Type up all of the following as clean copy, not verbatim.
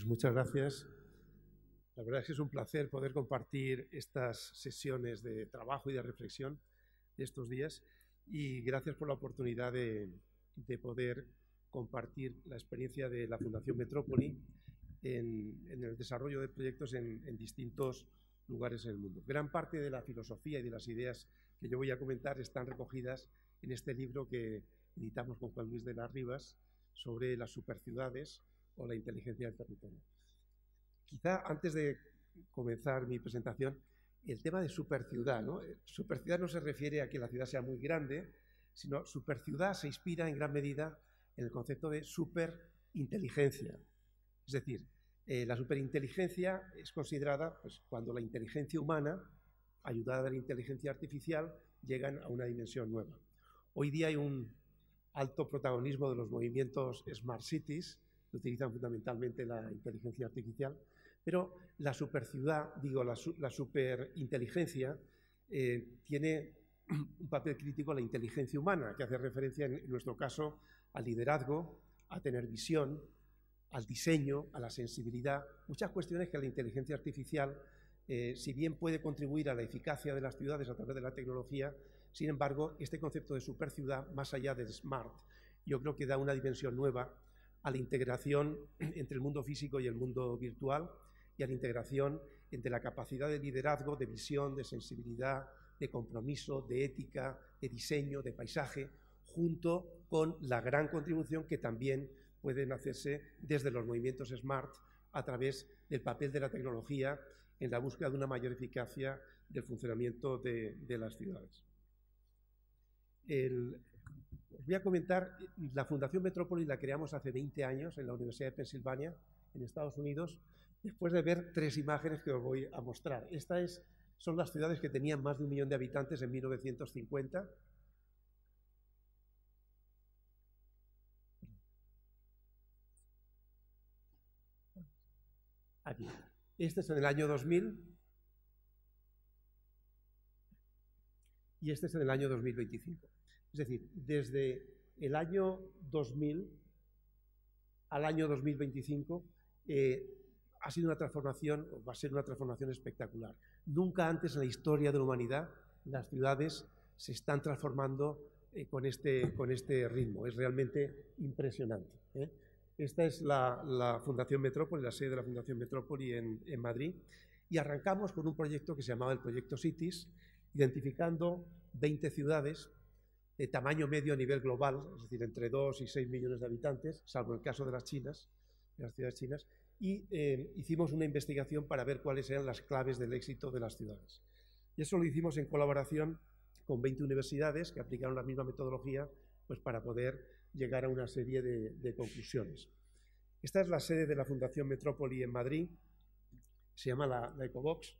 muchas gracias. La verdad es que es un placer poder compartir estas sesiones de trabajo y de reflexión de estos días y gracias por la oportunidad de poder compartir la experiencia de la Fundación Metrópoli en el desarrollo de proyectos en distintos lugares en el mundo. Gran parte de la filosofía y de las ideas que yo voy a comentar están recogidas en este libro que editamos con Juan Luis de las Rivas sobre las superciudades o la inteligencia del territorio. Quizá antes de comenzar mi presentación, el tema de superciudad, ¿no? Superciudad no se refiere a que la ciudad sea muy grande, sino superciudad se inspira en gran medida en el concepto de superinteligencia. Es decir, la superinteligencia es considerada pues, cuando la inteligencia humana, ayudada de la inteligencia artificial, llegan a una dimensión nueva. Hoy día hay un alto protagonismo de los movimientos Smart Cities, que utilizan fundamentalmente la inteligencia artificial, pero la superciudad, la superinteligencia, tiene un papel crítico en la inteligencia humana, que hace referencia, en nuestro caso, al liderazgo, a tener visión, al diseño, a la sensibilidad, muchas cuestiones que la inteligencia artificial, si bien puede contribuir a la eficacia de las ciudades a través de la tecnología, sin embargo, este concepto de superciudad, más allá del smart, yo creo que da una dimensión nueva a la integración entre el mundo físico y el mundo virtual y a la integración entre la capacidad de liderazgo, de visión, de sensibilidad, de compromiso, de ética, de diseño, de paisaje, junto con la gran contribución que también pueden hacerse desde los movimientos SMART a través del papel de la tecnología en la búsqueda de una mayor eficacia del funcionamiento de las ciudades. Os voy a comentar, la Fundación Metrópoli la creamos hace 20 años en la Universidad de Pensilvania, en Estados Unidos, después de ver 3 imágenes que os voy a mostrar. Estas son las ciudades que tenían más de 1 millón de habitantes en 1950. Aquí. Este es en el año 2000 y este es en el año 2025. Es decir, desde el año 2000 al año 2025 ha sido una transformación, va a ser una transformación espectacular. Nunca antes en la historia de la humanidad las ciudades se están transformando con este ritmo. Es realmente impresionante. Esta es la Fundación Metrópoli, la sede de la Fundación Metrópoli en Madrid, y arrancamos con un proyecto que se llamaba el Proyecto Cities, identificando 20 ciudades de tamaño medio a nivel global, es decir, entre 2 y 6 millones de habitantes, salvo el caso de las ciudades chinas, y hicimos una investigación para ver cuáles eran las claves del éxito de las ciudades. Y eso lo hicimos en colaboración con 20 universidades que aplicaron la misma metodología pues, para poder llegar a una serie de conclusiones. Esta es la sede de la Fundación Metrópoli en Madrid, se llama la Ecobox,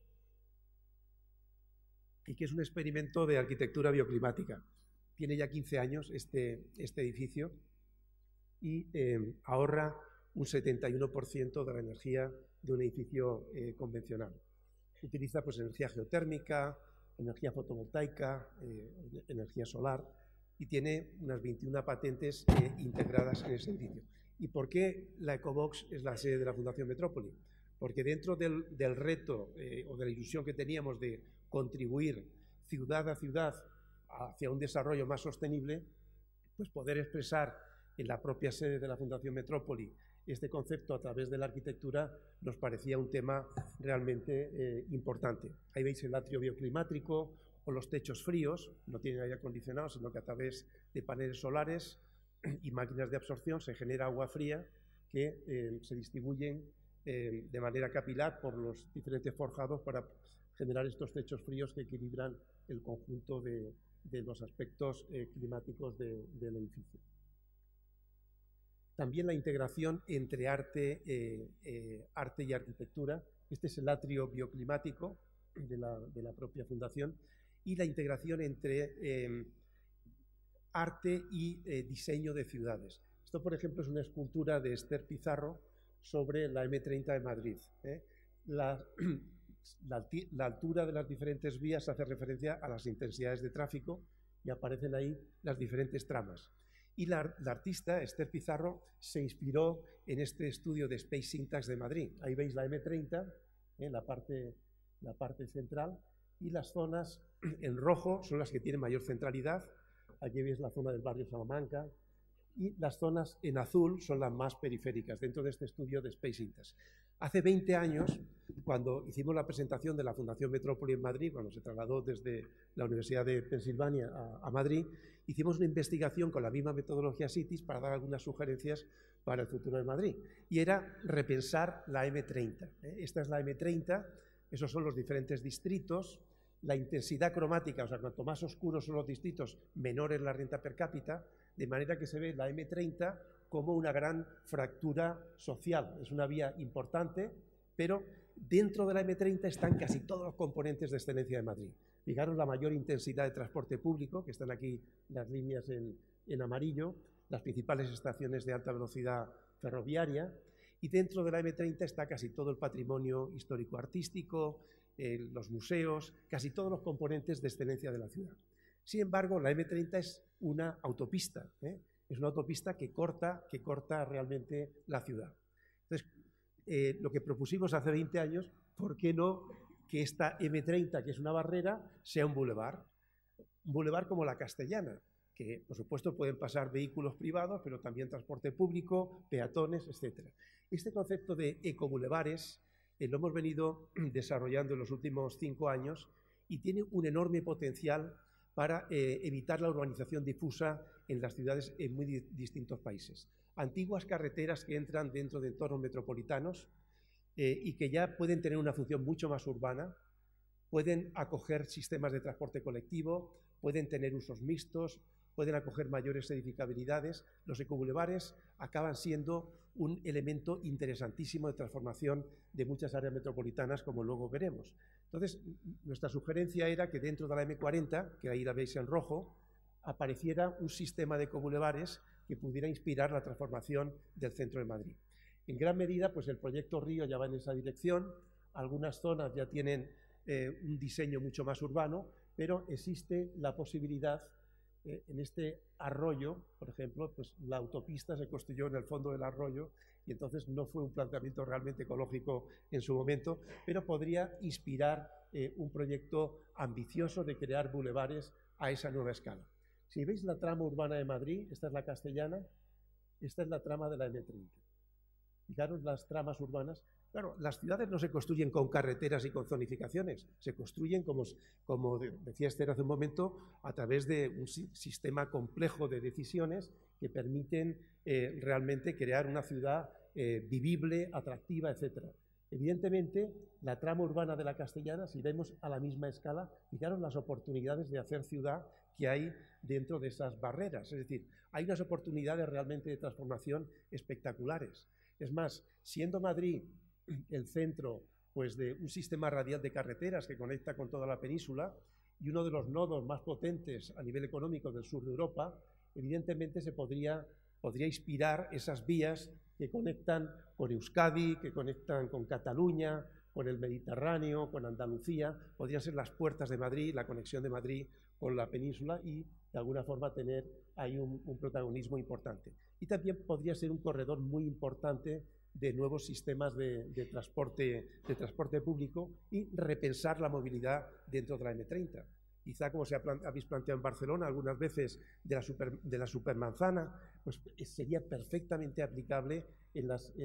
y que es un experimento de arquitectura bioclimática. Tiene ya 15 años este edificio y ahorra un 71% de la energía de un edificio convencional. Utiliza pues, energía geotérmica, energía fotovoltaica, energía solar y tiene unas 21 patentes integradas en ese edificio. ¿Y por qué la Ecobox es la sede de la Fundación Metrópoli? Porque dentro del reto o de la ilusión que teníamos de contribuir ciudad a ciudad hacia un desarrollo más sostenible, pues poder expresar en la propia sede de la Fundación Metrópoli este concepto a través de la arquitectura nos parecía un tema realmente importante. Ahí veis el atrio bioclimático o los techos fríos, no tienen aire acondicionado, sino que a través de paneles solares y máquinas de absorción se genera agua fría que se distribuyen de manera capilar por los diferentes forjados para generar estos techos fríos que equilibran el conjunto de los aspectos climáticos del edificio. También la integración entre arte y arquitectura. Este es el atrio bioclimático de la propia fundación y la integración entre arte y diseño de ciudades. Esto, por ejemplo, es una escultura de Esther Pizarro sobre la M30 de Madrid. La altura de las diferentes vías hace referencia a las intensidades de tráfico y aparecen ahí las diferentes tramas. Y la artista, Esther Pizarro, se inspiró en este estudio de Space Syntax de Madrid. Ahí veis la M30, la parte central, y las zonas en rojo son las que tienen mayor centralidad. Aquí veis la zona del barrio Salamanca, y las zonas en azul son las más periféricas dentro de este estudio de Space Syntax. Hace 20 años, cuando hicimos la presentación de la Fundación Metrópoli en Madrid, cuando se trasladó desde la Universidad de Pensilvania a Madrid, hicimos una investigación con la misma metodología CITES para dar algunas sugerencias para el futuro de Madrid. Y era repensar la M30. Esta es la M30, esos son los diferentes distritos. La intensidad cromática, o sea, cuanto más oscuros son los distritos, menor es la renta per cápita, de manera que se ve la M30 como una gran fractura social. Es una vía importante, pero dentro de la M30 están casi todos los componentes de excelencia de Madrid. Fijaros la mayor intensidad de transporte público, que están aquí las líneas en amarillo, las principales estaciones de alta velocidad ferroviaria, y dentro de la M30 está casi todo el patrimonio histórico-artístico, los museos, casi todos los componentes de excelencia de la ciudad. Sin embargo, la M30 es una autopista, es una autopista que corta realmente la ciudad. Entonces, lo que propusimos hace 20 años, ¿por qué no que esta M30, que es una barrera, sea un bulevar? Un bulevar como la Castellana, que por supuesto pueden pasar vehículos privados, pero también transporte público, peatones, etc. Este concepto de ecobulevares lo hemos venido desarrollando en los últimos 5 años y tiene un enorme potencial para evitar la urbanización difusa en las ciudades en muy distintos países. Antiguas carreteras que entran dentro de entornos metropolitanos y que ya pueden tener una función mucho más urbana, pueden acoger sistemas de transporte colectivo, pueden tener usos mixtos, pueden acoger mayores edificabilidades. Los ecobulevares acaban siendo un elemento interesantísimo de transformación de muchas áreas metropolitanas, como luego veremos. Entonces, nuestra sugerencia era que dentro de la M40, que ahí la veis en rojo, apareciera un sistema de ecobulevares que pudiera inspirar la transformación del centro de Madrid. En gran medida, pues el proyecto Río ya va en esa dirección. Algunas zonas ya tienen un diseño mucho más urbano, pero existe la posibilidad. En este arroyo, por ejemplo, pues la autopista se construyó en el fondo del arroyo y entonces no fue un planteamiento realmente ecológico en su momento, pero podría inspirar un proyecto ambicioso de crear bulevares a esa nueva escala. Si veis la trama urbana de Madrid, esta es la Castellana, esta es la trama de la M30. Fijaros las tramas urbanas. Claro, las ciudades no se construyen con carreteras y con zonificaciones, se construyen, como decía Esther hace un momento, a través de un sistema complejo de decisiones que permiten realmente crear una ciudad vivible, atractiva, etc. Evidentemente, la trama urbana de la Castellana, si vemos a la misma escala, fijaros las oportunidades de hacer ciudad que hay dentro de esas barreras. Es decir, hay unas oportunidades realmente de transformación espectaculares. Es más, siendo Madrid el centro pues, de un sistema radial de carreteras que conecta con toda la península y uno de los nodos más potentes a nivel económico del sur de Europa, evidentemente se podría inspirar esas vías que conectan con Euskadi, que conectan con Cataluña, con el Mediterráneo, con Andalucía, podrían ser las puertas de Madrid, la conexión de Madrid con la península y de alguna forma tener ahí un protagonismo importante. Y también podría ser un corredor muy importante de nuevos sistemas de transporte público y repensar la movilidad dentro de la M30. Quizá, como habéis planteado en Barcelona algunas veces, de la supermanzana, pues sería perfectamente aplicable en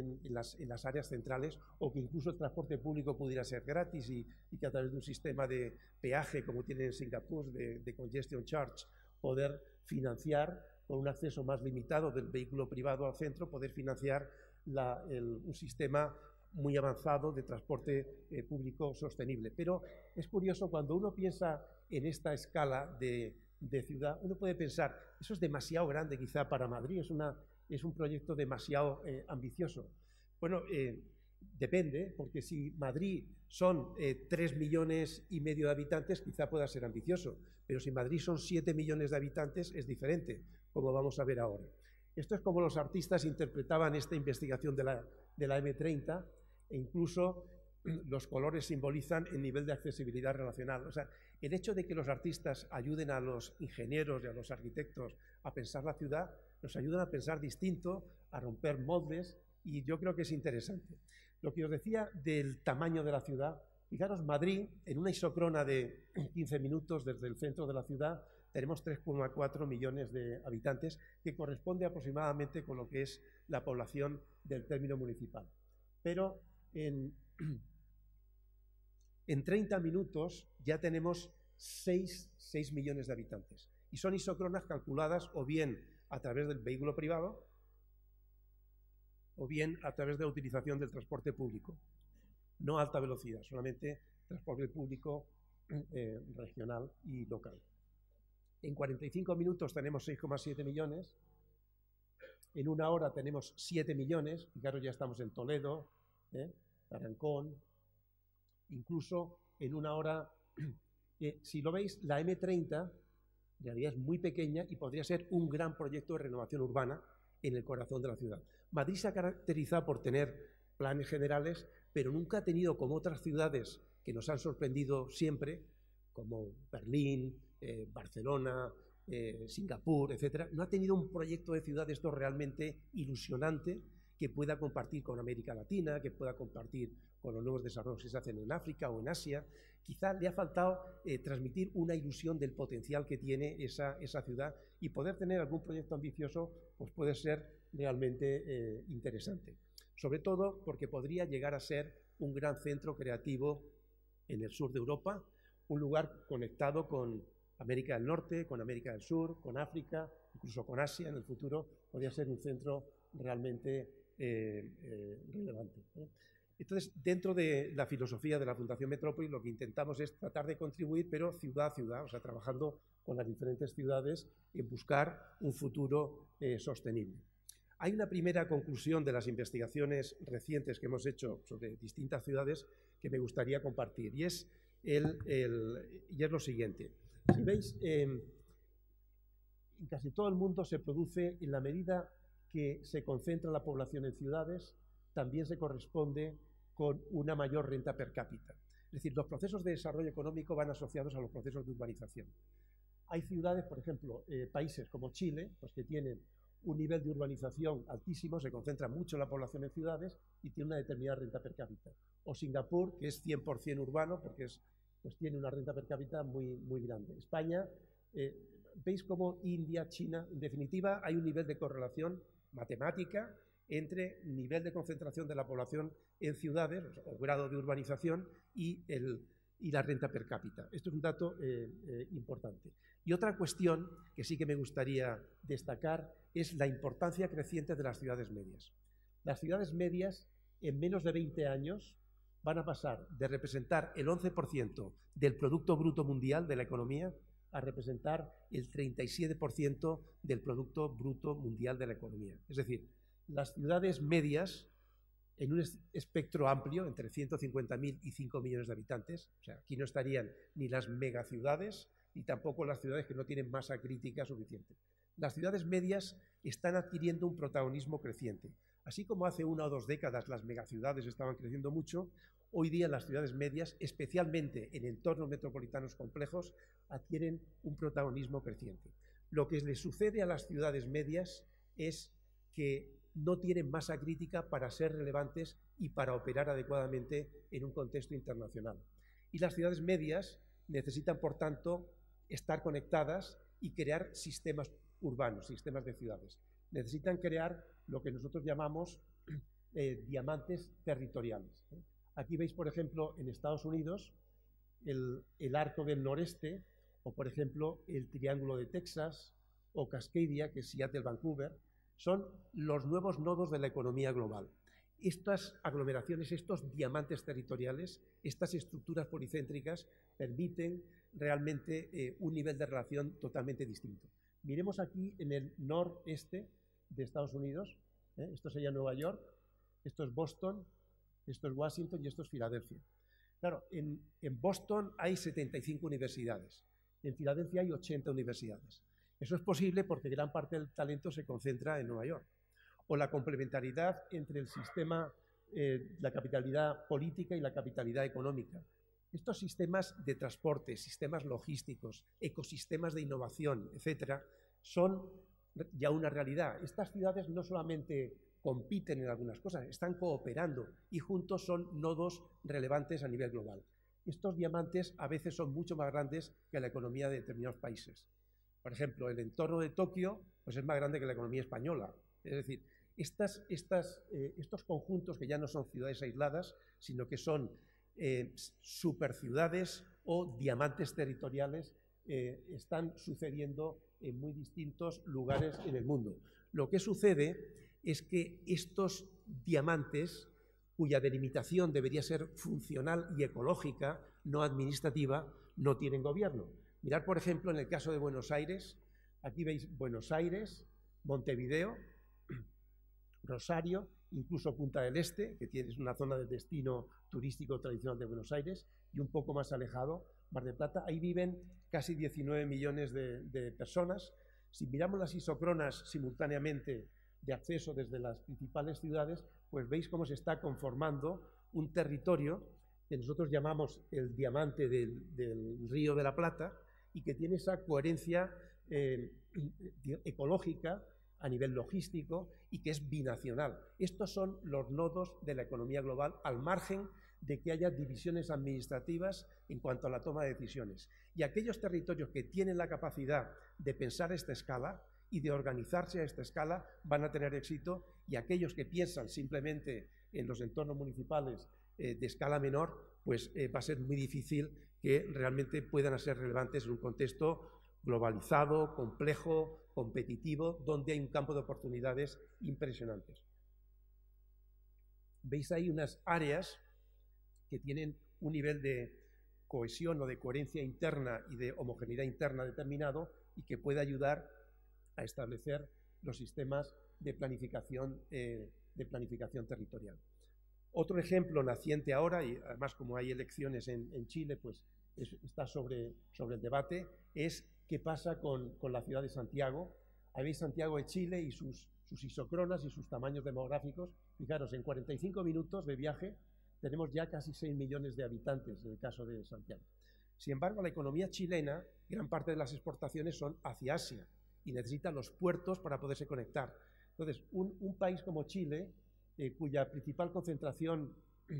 las áreas centrales, o que incluso el transporte público pudiera ser gratis y que a través de un sistema de peaje, como tiene en Singapur, de congestion charge, poder financiar, con un acceso más limitado del vehículo privado al centro, poder financiar un sistema muy avanzado de transporte público sostenible. Pero es curioso, cuando uno piensa en esta escala de ciudad, uno puede pensar, eso es demasiado grande quizá para Madrid, es un proyecto demasiado ambicioso. Bueno, depende, porque si Madrid son 3,5 millones de habitantes, quizá pueda ser ambicioso, pero si Madrid son 7 millones de habitantes, es diferente, como vamos a ver ahora. Esto es como los artistas interpretaban esta investigación de la M30, e incluso los colores simbolizan el nivel de accesibilidad relacional. O sea, el hecho de que los artistas ayuden a los ingenieros y a los arquitectos a pensar la ciudad nos ayudan a pensar distinto, a romper moldes, y yo creo que es interesante. Lo que os decía del tamaño de la ciudad, fijaros, Madrid, en una isócrona de 15 minutos desde el centro de la ciudad, tenemos 3,4 millones de habitantes, que corresponde aproximadamente con lo que es la población del término municipal. Pero en 30 minutos ya tenemos 6 millones de habitantes. Y son isócronas calculadas o bien a través del vehículo privado o bien a través de la utilización del transporte público. No alta velocidad, solamente transporte público regional y local. En 45 minutos tenemos 6,7 millones. En una hora tenemos 7 millones. Fijaros, ya estamos en Toledo, Tarancón. Incluso en una hora, si lo veis, la M30 en realidad es muy pequeña y podría ser un gran proyecto de renovación urbana en el corazón de la ciudad. Madrid se ha caracterizado por tener planes generales, pero nunca ha tenido, como otras ciudades que nos han sorprendido siempre, como Berlín, Barcelona, Singapur, etc., no ha tenido un proyecto de ciudad esto realmente ilusionante que pueda compartir con América Latina, que pueda compartir con los nuevos desarrollos que se hacen en África o en Asia. Quizá le ha faltado transmitir una ilusión del potencial que tiene esa ciudad, y poder tener algún proyecto ambicioso pues puede ser realmente interesante. Sobre todo porque podría llegar a ser un gran centro creativo en el sur de Europa, un lugar conectado con América del Norte, con América del Sur, con África, incluso con Asia en el futuro. Podría ser un centro realmente relevante. Entonces, dentro de la filosofía de la Fundación Metrópoli, lo que intentamos es tratar de contribuir, pero ciudad a ciudad, o sea, trabajando con las diferentes ciudades en buscar un futuro sostenible. Hay una primera conclusión de las investigaciones recientes que hemos hecho sobre distintas ciudades que me gustaría compartir, y es lo siguiente. Si veis, en casi todo el mundo se produce, en la medida que se concentra la población en ciudades, también se corresponde con una mayor renta per cápita. Es decir, los procesos de desarrollo económico van asociados a los procesos de urbanización. Hay ciudades, por ejemplo, países como Chile, pues que tienen un nivel de urbanización altísimo, se concentra mucho la población en ciudades y tiene una determinada renta per cápita. O Singapur, que es 100% urbano, porque pues tiene una renta per cápita muy, muy grande. España, veis cómo India, China, en definitiva, hay un nivel de correlación matemática entre nivel de concentración de la población en ciudades, o grado de urbanización, y la renta per cápita. Esto es un dato importante. Y otra cuestión que sí que me gustaría destacar es la importancia creciente de las ciudades medias. Las ciudades medias, en menos de 20 años, van a pasar de representar el 11% del Producto Bruto Mundial de la economía a representar el 37% del Producto Bruto Mundial de la economía. Es decir, las ciudades medias, en un espectro amplio, entre 150.000 y 5 millones de habitantes, o sea, aquí no estarían ni las megaciudades, ni tampoco las ciudades que no tienen masa crítica suficiente. Las ciudades medias están adquiriendo un protagonismo creciente. Así como hace 1 o 2 décadas las megaciudades estaban creciendo mucho, hoy día las ciudades medias, especialmente en entornos metropolitanos complejos, adquieren un protagonismo creciente. Lo que les sucede a las ciudades medias es que no tienen masa crítica para ser relevantes y para operar adecuadamente en un contexto internacional. Y las ciudades medias necesitan, por tanto, estar conectadas y crear sistemas urbanos, sistemas de ciudades. Necesitan crear lo que nosotros llamamos diamantes territoriales. Aquí veis, por ejemplo, en Estados Unidos, el arco del noreste, o por ejemplo, el triángulo de Texas, o Cascadia, que es Seattle-Vancouver, son los nuevos nodos de la economía global. Estas aglomeraciones, estos diamantes territoriales, estas estructuras policéntricas permiten realmente un nivel de relación totalmente distinto. Miremos aquí en el noreste de Estados Unidos, esto sería Nueva York, esto es Boston, esto es Washington y esto es Filadelfia. Claro, en Boston hay 75 universidades, en Filadelfia hay 80 universidades. Eso es posible porque gran parte del talento se concentra en Nueva York. O la complementariedad entre el sistema, la capitalidad política y la capitalidad económica. Estos sistemas de transporte, sistemas logísticos, ecosistemas de innovación, etcétera, son ya una realidad. Estas ciudades no solamente compiten en algunas cosas, están cooperando y juntos son nodos relevantes a nivel global. Estos diamantes a veces son mucho más grandes que la economía de determinados países. Por ejemplo, el entorno de Tokio pues es más grande que la economía española. Es decir, estos conjuntos que ya no son ciudades aisladas, sino que son superciudades o diamantes territoriales, están sucediendo en muy distintos lugares en el mundo. Lo que sucede es que estos diamantes, cuya delimitación debería ser funcional y ecológica, no administrativa, no tienen gobierno. Mirad, por ejemplo, en el caso de Buenos Aires, aquí veis Buenos Aires, Montevideo, Rosario, incluso Punta del Este, que es una zona de destino turístico tradicional de Buenos Aires, y un poco más alejado, Mar del Plata. Ahí viven casi 19 millones de personas. Si miramos las isócronas simultáneamente de acceso desde las principales ciudades, pues veis cómo se está conformando un territorio que nosotros llamamos el diamante del Río de la Plata y que tiene esa coherencia ecológica a nivel logístico y que es binacional. Estos son los nodos de la economía global al margen de que haya divisiones administrativas en cuanto a la toma de decisiones. Y aquellos territorios que tienen la capacidad de pensar a esta escala y de organizarse a esta escala van a tener éxito, y aquellos que piensan simplemente en los entornos municipales de escala menor, pues va a ser muy difícil que realmente puedan ser relevantes en un contexto globalizado, complejo, competitivo, donde hay un campo de oportunidades impresionantes. Veis ahí unas áreas que tienen un nivel de cohesión o de coherencia interna y de homogeneidad interna determinado y que puede ayudar a establecer los sistemas de planificación territorial. Otro ejemplo naciente ahora, y además como hay elecciones en Chile, pues está sobre el debate, es qué pasa con la ciudad de Santiago. Ahí veis Santiago de Chile y sus isócronas y sus tamaños demográficos. Fijaros, en 45 minutos de viaje tenemos ya casi 6 millones de habitantes en el caso de Santiago. Sin embargo, la economía chilena, gran parte de las exportaciones son hacia Asia y necesita los puertos para poderse conectar. Entonces, un país como Chile, cuya principal concentración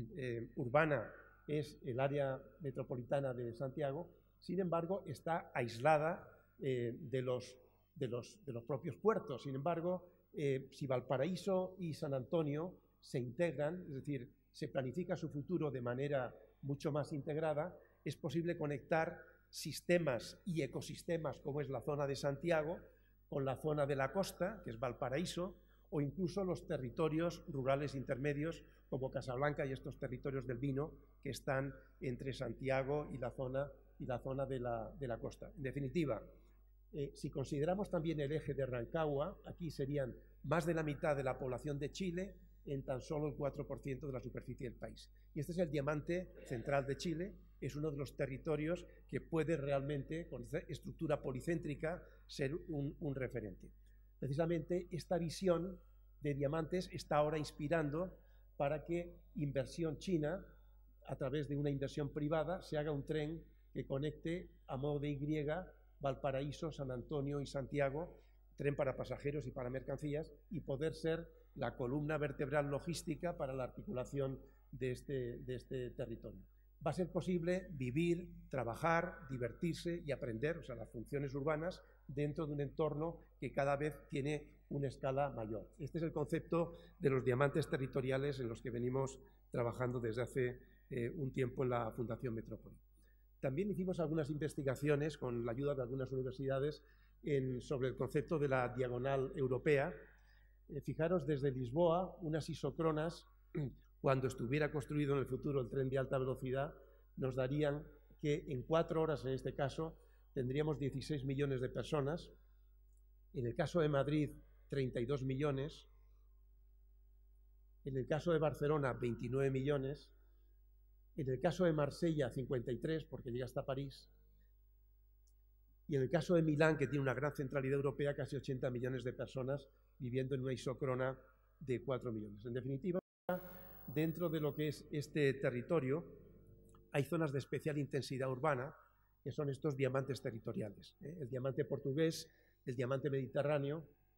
urbana es el área metropolitana de Santiago, sin embargo, está aislada de los propios puertos. Sin embargo, si Valparaíso y San Antonio se integran, es decir, se planifica su futuro de manera mucho más integrada, es posible conectar sistemas y ecosistemas como es la zona de Santiago con la zona de la costa, que es Valparaíso, o incluso los territorios rurales intermedios como Casablanca y estos territorios del vino que están entre Santiago y la zona de la costa. En definitiva, si consideramos también el eje de Rancagua, aquí serían más de la mitad de la población de Chile en tan solo el 4% de la superficie del país. Y este es el diamante central de Chile, es uno de los territorios que puede realmente, con esta estructura policéntrica, ser un referente. Precisamente esta visión de diamantes está ahora inspirando para que inversión china, a través de una inversión privada, se haga un tren que conecte a modo de Y Valparaíso, San Antonio y Santiago, tren para pasajeros y para mercancías, y poder ser la columna vertebral logística para la articulación de este territorio. Va a ser posible vivir, trabajar, divertirse y aprender, o sea, las funciones urbanas, dentro de un entorno que cada vez tiene una escala mayor. Este es el concepto de los diamantes territoriales en los que venimos trabajando desde hace un tiempo en la Fundación Metrópoli. También hicimos algunas investigaciones con la ayuda de algunas universidades sobre el concepto de la diagonal europea. Fijaros, desde Lisboa, unas isócronas, cuando estuviera construido en el futuro el tren de alta velocidad, nos darían que en 4 horas, en este caso, tendríamos 16 millones de personas. En el caso de Madrid, 32 millones. En el caso de Barcelona, 29 millones. En el caso de Marsella, 53, porque llega hasta París. Y en el caso de Milán, que tiene una gran centralidad europea, casi 80 millones de personas viviendo en una isócrona de 4 millones. En definitiva, dentro de lo que es este territorio, hay zonas de especial intensidad urbana, que son estos diamantes territoriales. El diamante portugués, el diamante mediterráneo,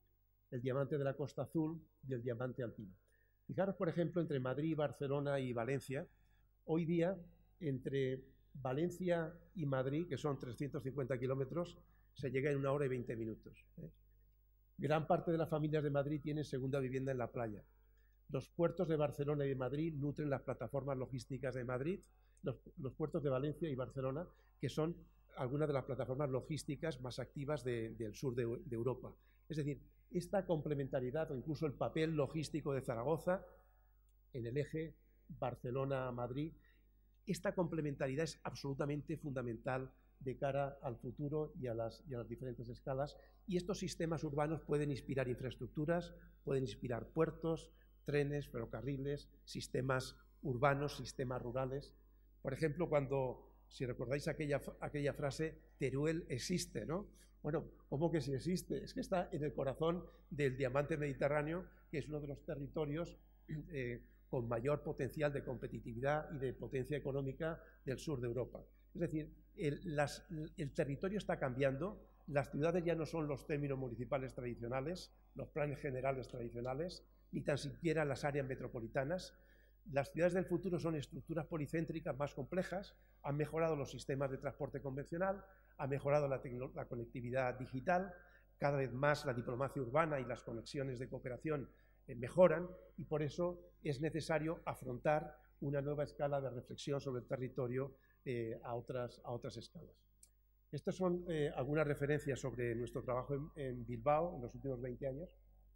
el diamante de la Costa Azul y el diamante alpino. Fijaros, por ejemplo, entre Madrid, Barcelona y Valencia, hoy día, entre Valencia y Madrid, que son 350 kilómetros, se llega en 1 hora y 20 minutos. Gran parte de las familias de Madrid tienen segunda vivienda en la playa. Los puertos de Barcelona y de Madrid nutren las plataformas logísticas de Madrid, los puertos de Valencia y Barcelona, que son algunas de las plataformas logísticas más activas del sur de Europa. Es decir, esta complementariedad o incluso el papel logístico de Zaragoza en el eje Barcelona-Madrid, esta complementariedad es absolutamente fundamental de cara al futuro y a las diferentes escalas. Y estos sistemas urbanos pueden inspirar infraestructuras, pueden inspirar puertos, trenes, ferrocarriles, sistemas urbanos, sistemas rurales. Por ejemplo, si recordáis aquella frase, Teruel existe, ¿no? Bueno, ¿cómo que sí existe? Es que está en el corazón del diamante mediterráneo, que es uno de los territorios con mayor potencial de competitividad y de potencia económica del sur de Europa. Es decir, el territorio está cambiando, las ciudades ya no son los términos municipales tradicionales, los planes generales tradicionales, ni tan siquiera las áreas metropolitanas. Las ciudades del futuro son estructuras policéntricas más complejas, han mejorado los sistemas de transporte convencional, ha mejorado la conectividad digital, cada vez más la diplomacia urbana y las conexiones de cooperación mejoran, y por eso es necesario afrontar una nueva escala de reflexión sobre el territorio a otras escalas. Estas son algunas referencias sobre nuestro trabajo en Bilbao en los últimos 20 años.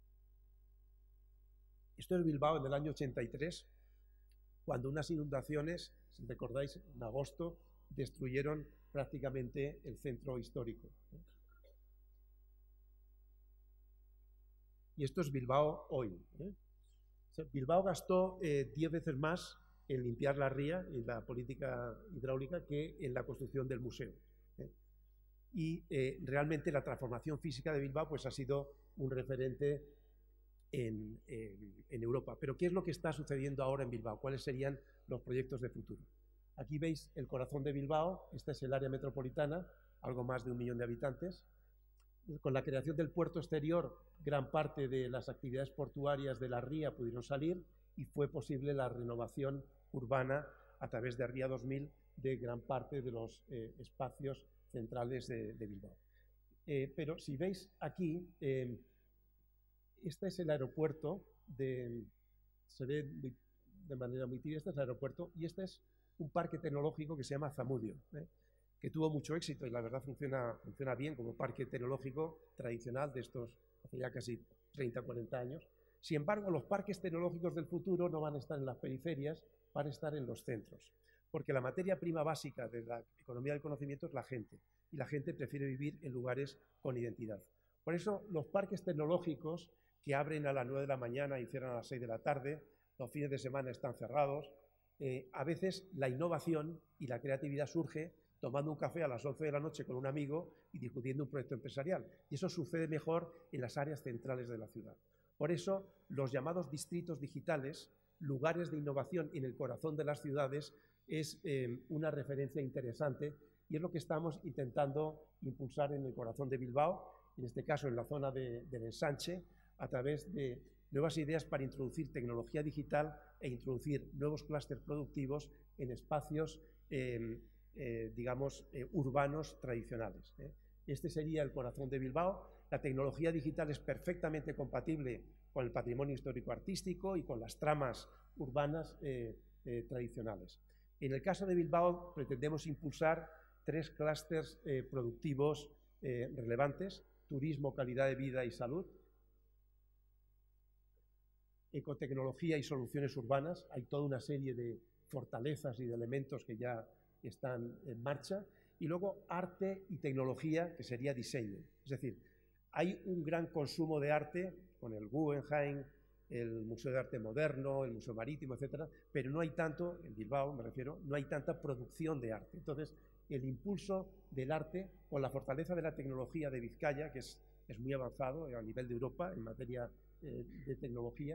Esto es Bilbao en el año 83, cuando unas inundaciones, si recordáis, en agosto, destruyeron prácticamente el centro histórico. Y esto es Bilbao hoy. Bilbao gastó 10 veces más en limpiar la ría y la política hidráulica que en la construcción del museo. Y realmente la transformación física de Bilbao pues, ha sido un referente en Europa. Pero ¿qué es lo que está sucediendo ahora en Bilbao? ¿Cuáles serían los proyectos de futuro? Aquí veis el corazón de Bilbao, esta es el área metropolitana, algo más de 1 millón de habitantes. Con la creación del puerto exterior, gran parte de las actividades portuarias de la ría pudieron salir y fue posible la renovación urbana a través de Ría 2000 de gran parte de los espacios centrales de Bilbao. Pero si veis aquí, este es el aeropuerto, se ve de manera muy tibia, este es el aeropuerto y este es un parque tecnológico que se llama Zamudio, que tuvo mucho éxito y la verdad funciona bien como parque tecnológico tradicional de estos hace ya casi 30 o 40 años. Sin embargo, los parques tecnológicos del futuro no van a estar en las periferias, van a estar en los centros, porque la materia prima básica de la economía del conocimiento es la gente, y la gente prefiere vivir en lugares con identidad. Por eso, los parques tecnológicos que abren a las 9 de la mañana y cierran a las 6 de la tarde, los fines de semana están cerrados, a veces la innovación y la creatividad surge tomando un café a las 11 de la noche con un amigo y discutiendo un proyecto empresarial. Y eso sucede mejor en las áreas centrales de la ciudad. Por eso, los llamados distritos digitales, lugares de innovación en el corazón de las ciudades, es una referencia interesante y es lo que estamos intentando impulsar en el corazón de Bilbao, en este caso en la zona del Ensanche, a través de nuevas ideas para introducir tecnología digital e introducir nuevos clústeres productivos en espacios digamos, urbanos tradicionales. Este sería el corazón de Bilbao. La tecnología digital es perfectamente compatible con el patrimonio histórico-artístico y con las tramas urbanas tradicionales. En el caso de Bilbao pretendemos impulsar 3 clústeres productivos relevantes: turismo, calidad de vida y salud, ecotecnología y soluciones urbanas. Hay toda una serie de fortalezas y de elementos que ya están en marcha, y luego arte y tecnología, que sería diseño. Es decir, hay un gran consumo de arte con el Guggenheim, el Museo de Arte Moderno, el Museo Marítimo, etcétera, pero no hay tanto, en Bilbao me refiero, no hay tanta producción de arte. Entonces, el impulso del arte con la fortaleza de la tecnología de Vizcaya, que es muy avanzado a nivel de Europa en materia de tecnología,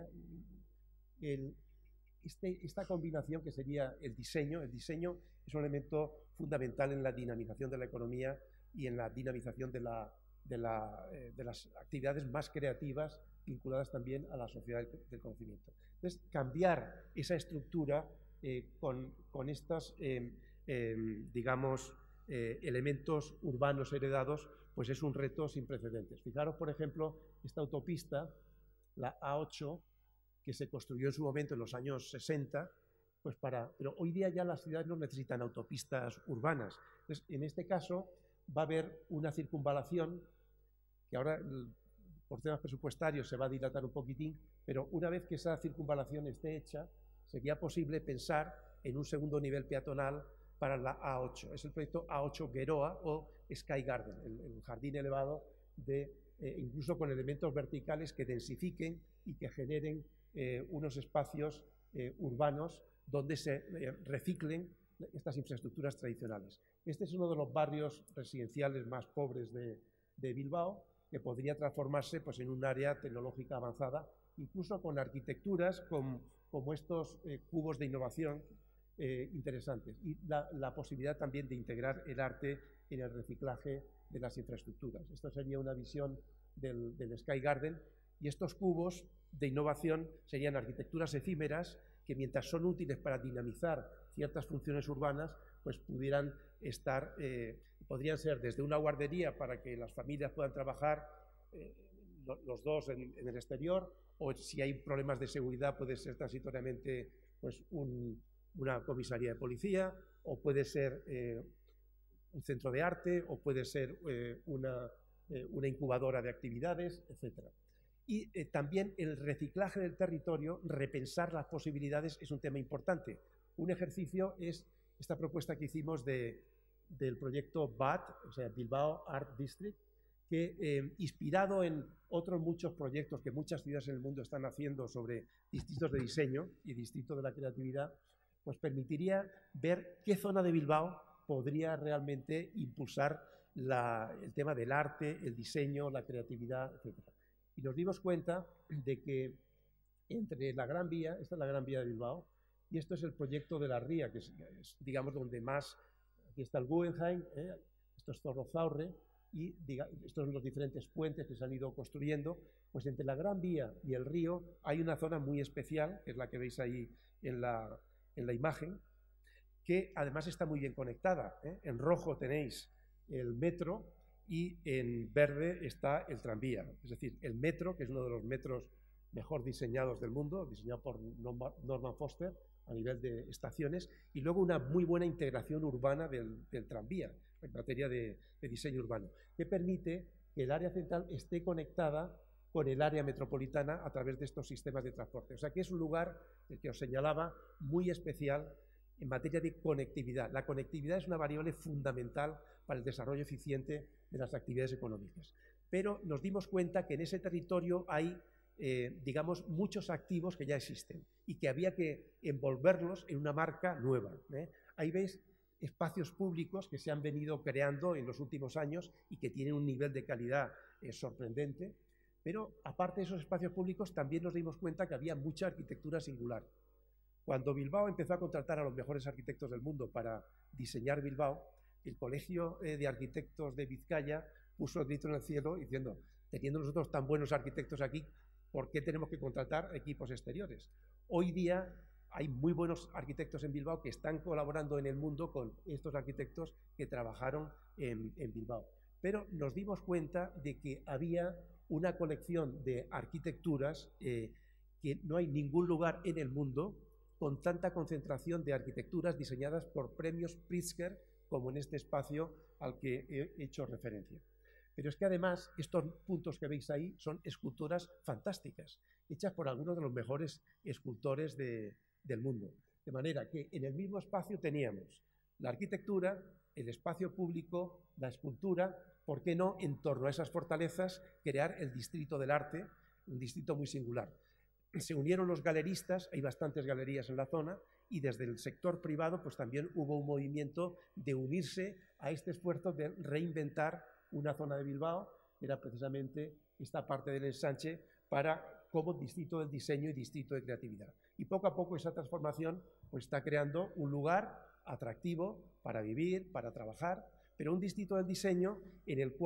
esta combinación que sería el diseño es un elemento fundamental en la dinamización de la economía y en la dinamización de de las actividades más creativas vinculadas también a la sociedad del conocimiento. Entonces, cambiar esa estructura con estos, digamos, elementos urbanos heredados, pues es un reto sin precedentes. Fijaros, por ejemplo, esta autopista, la A8, que se construyó en su momento en los años 60, pues pero hoy día ya las ciudades no necesitan autopistas urbanas. Entonces, en este caso va a haber una circunvalación que ahora por temas presupuestarios se va a dilatar un poquitín, pero una vez que esa circunvalación esté hecha, sería posible pensar en un segundo nivel peatonal para la A8. Es el proyecto A8 Geroa o Sky Garden, el jardín elevado, incluso con elementos verticales que densifiquen y que generen unos espacios urbanos donde se reciclen estas infraestructuras tradicionales. Este es uno de los barrios residenciales más pobres de Bilbao, que podría transformarse pues, en un área tecnológica avanzada, incluso con arquitecturas como estos cubos de innovación interesantes, y la posibilidad también de integrar el arte en el reciclaje de las infraestructuras. Esto sería una visión del Sky Garden, y estos cubos de innovación serían arquitecturas efímeras que, mientras son útiles para dinamizar ciertas funciones urbanas, pues podrían ser desde una guardería para que las familias puedan trabajar los dos en el exterior, o si hay problemas de seguridad puede ser transitoriamente pues, una comisaría de policía, o puede ser un centro de arte, o puede ser una incubadora de actividades, etc. Y también el reciclaje del territorio, repensar las posibilidades, es un tema importante. Un ejercicio es esta propuesta que hicimos del proyecto BAT, o sea, Bilbao Art District, que inspirado en otros muchos proyectos que muchas ciudades en el mundo están haciendo sobre distritos de diseño y distritos de la creatividad, pues permitiría ver qué zona de Bilbao podría realmente impulsar el tema del arte, el diseño, la creatividad, etc. Y nos dimos cuenta de que entre la Gran Vía, esta es la Gran Vía de Bilbao, y esto es el proyecto de la Ría, que es digamos, donde más, aquí está el Guggenheim, esto es Zorrozaurre, y estos son los diferentes puentes que se han ido construyendo. Pues entre la Gran Vía y el río hay una zona muy especial, que es la que veis ahí en la imagen, que además está muy bien conectada. En rojo tenéis el metro y en verde está el tranvía. Es decir, el metro, que es uno de los metros mejor diseñados del mundo, diseñado por Norman Foster a nivel de estaciones, y luego una muy buena integración urbana del tranvía en materia de diseño urbano, que permite que el área central esté conectada con el área metropolitana a través de estos sistemas de transporte. O sea que es un lugar, el que os señalaba, muy especial en materia de conectividad. La conectividad es una variable fundamental para el desarrollo eficiente de las actividades económicas. Pero nos dimos cuenta que en ese territorio hay, digamos, muchos activos que ya existen y que había que envolverlos en una marca nueva. Ahí veis espacios públicos que se han venido creando en los últimos años y que tienen un nivel de calidad sorprendente. Pero aparte de esos espacios públicos, también nos dimos cuenta que había mucha arquitectura singular. Cuando Bilbao empezó a contratar a los mejores arquitectos del mundo para diseñar Bilbao, el Colegio de Arquitectos de Vizcaya puso el grito en el cielo diciendo, teniendo nosotros tan buenos arquitectos aquí, ¿por qué tenemos que contratar equipos exteriores? Hoy día hay muy buenos arquitectos en Bilbao que están colaborando en el mundo con estos arquitectos que trabajaron en Bilbao. Pero nos dimos cuenta de que había una colección de arquitecturas que no hay ningún lugar en el mundo con tanta concentración de arquitecturas diseñadas por premios Pritzker como en este espacio al que he hecho referencia. Pero es que además estos puntos que veis ahí son esculturas fantásticas, hechas por algunos de los mejores escultores del mundo. De manera que en el mismo espacio teníamos la arquitectura, el espacio público, la escultura, ¿por qué no en torno a esas fortalezas crear el distrito del arte, un distrito muy singular? Se unieron los galeristas, hay bastantes galerías en la zona, y desde el sector privado pues también hubo un movimiento de unirse a este esfuerzo de reinventar una zona de Bilbao, que era precisamente esta parte del ensanche, como distrito del diseño y distrito de creatividad. Y poco a poco esa transformación pues, está creando un lugar atractivo para vivir, para trabajar, pero un distrito del diseño en el cual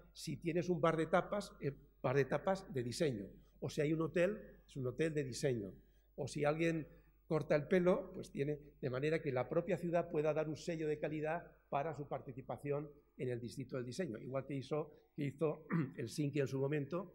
Si tienes un bar de tapas de diseño. O si hay un hotel, es un hotel de diseño. O si alguien corta el pelo, pues tiene, de manera que la propia ciudad pueda dar un sello de calidad para su participación en el distrito del diseño, igual que hizo Helsinki en su momento,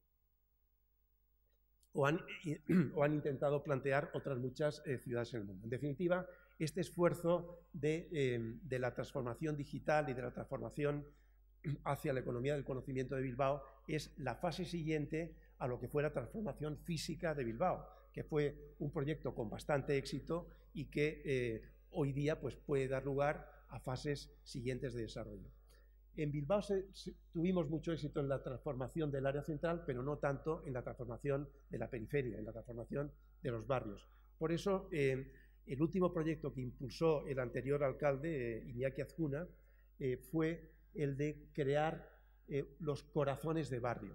o han intentado plantear otras muchas ciudades en el mundo. En definitiva, este esfuerzo de la transformación digital y de la transformación hacia la economía del conocimiento de Bilbao es la fase siguiente a lo que fue la transformación física de Bilbao, que fue un proyecto con bastante éxito y que hoy día pues, puede dar lugar a fases siguientes de desarrollo. En Bilbao tuvimos mucho éxito en la transformación del área central, pero no tanto en la transformación de la periferia, en la transformación de los barrios. Por eso, el último proyecto que impulsó el anterior alcalde, Iñaki Azcuna, fue el de crear los corazones de barrio,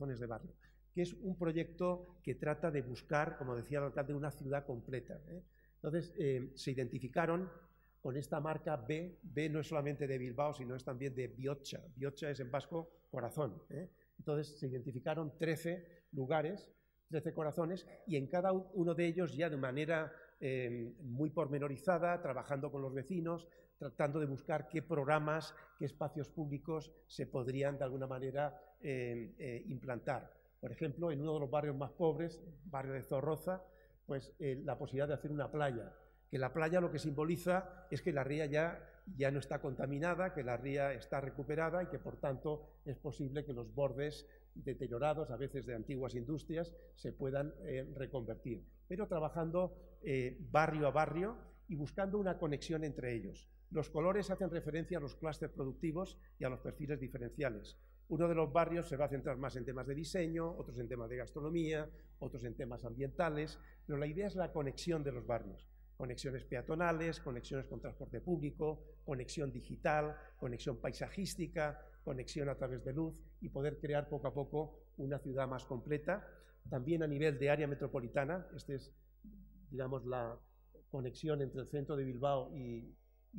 que es un proyecto que trata de buscar, como decía el alcalde, una ciudad completa. Entonces, se identificaron con esta marca B. B no es solamente de Bilbao, sino es también de Bihotza. Bihotza es en vasco corazón. Entonces, se identificaron 13 lugares, 13 corazones, y en cada uno de ellos ya de manera muy pormenorizada, trabajando con los vecinos, tratando de buscar qué programas, qué espacios públicos se podrían de alguna manera implantar. Por ejemplo, en uno de los barrios más pobres, barrio de Zorroza, pues la posibilidad de hacer una playa, que la playa lo que simboliza es que la ría ya no está contaminada, que la ría está recuperada y que por tanto es posible que los bordes deteriorados, a veces de antiguas industrias, se puedan reconvertir, pero trabajando barrio a barrio y buscando una conexión entre ellos. Los colores hacen referencia a los clústeres productivos y a los perfiles diferenciales. Uno de los barrios se va a centrar más en temas de diseño, otros en temas de gastronomía, otros en temas ambientales, pero la idea es la conexión de los barrios. Conexiones peatonales, conexiones con transporte público, conexión digital, conexión paisajística, conexión a través de luz y poder crear poco a poco una ciudad más completa. También a nivel de área metropolitana, esta es, digamos, la conexión entre el centro de Bilbao y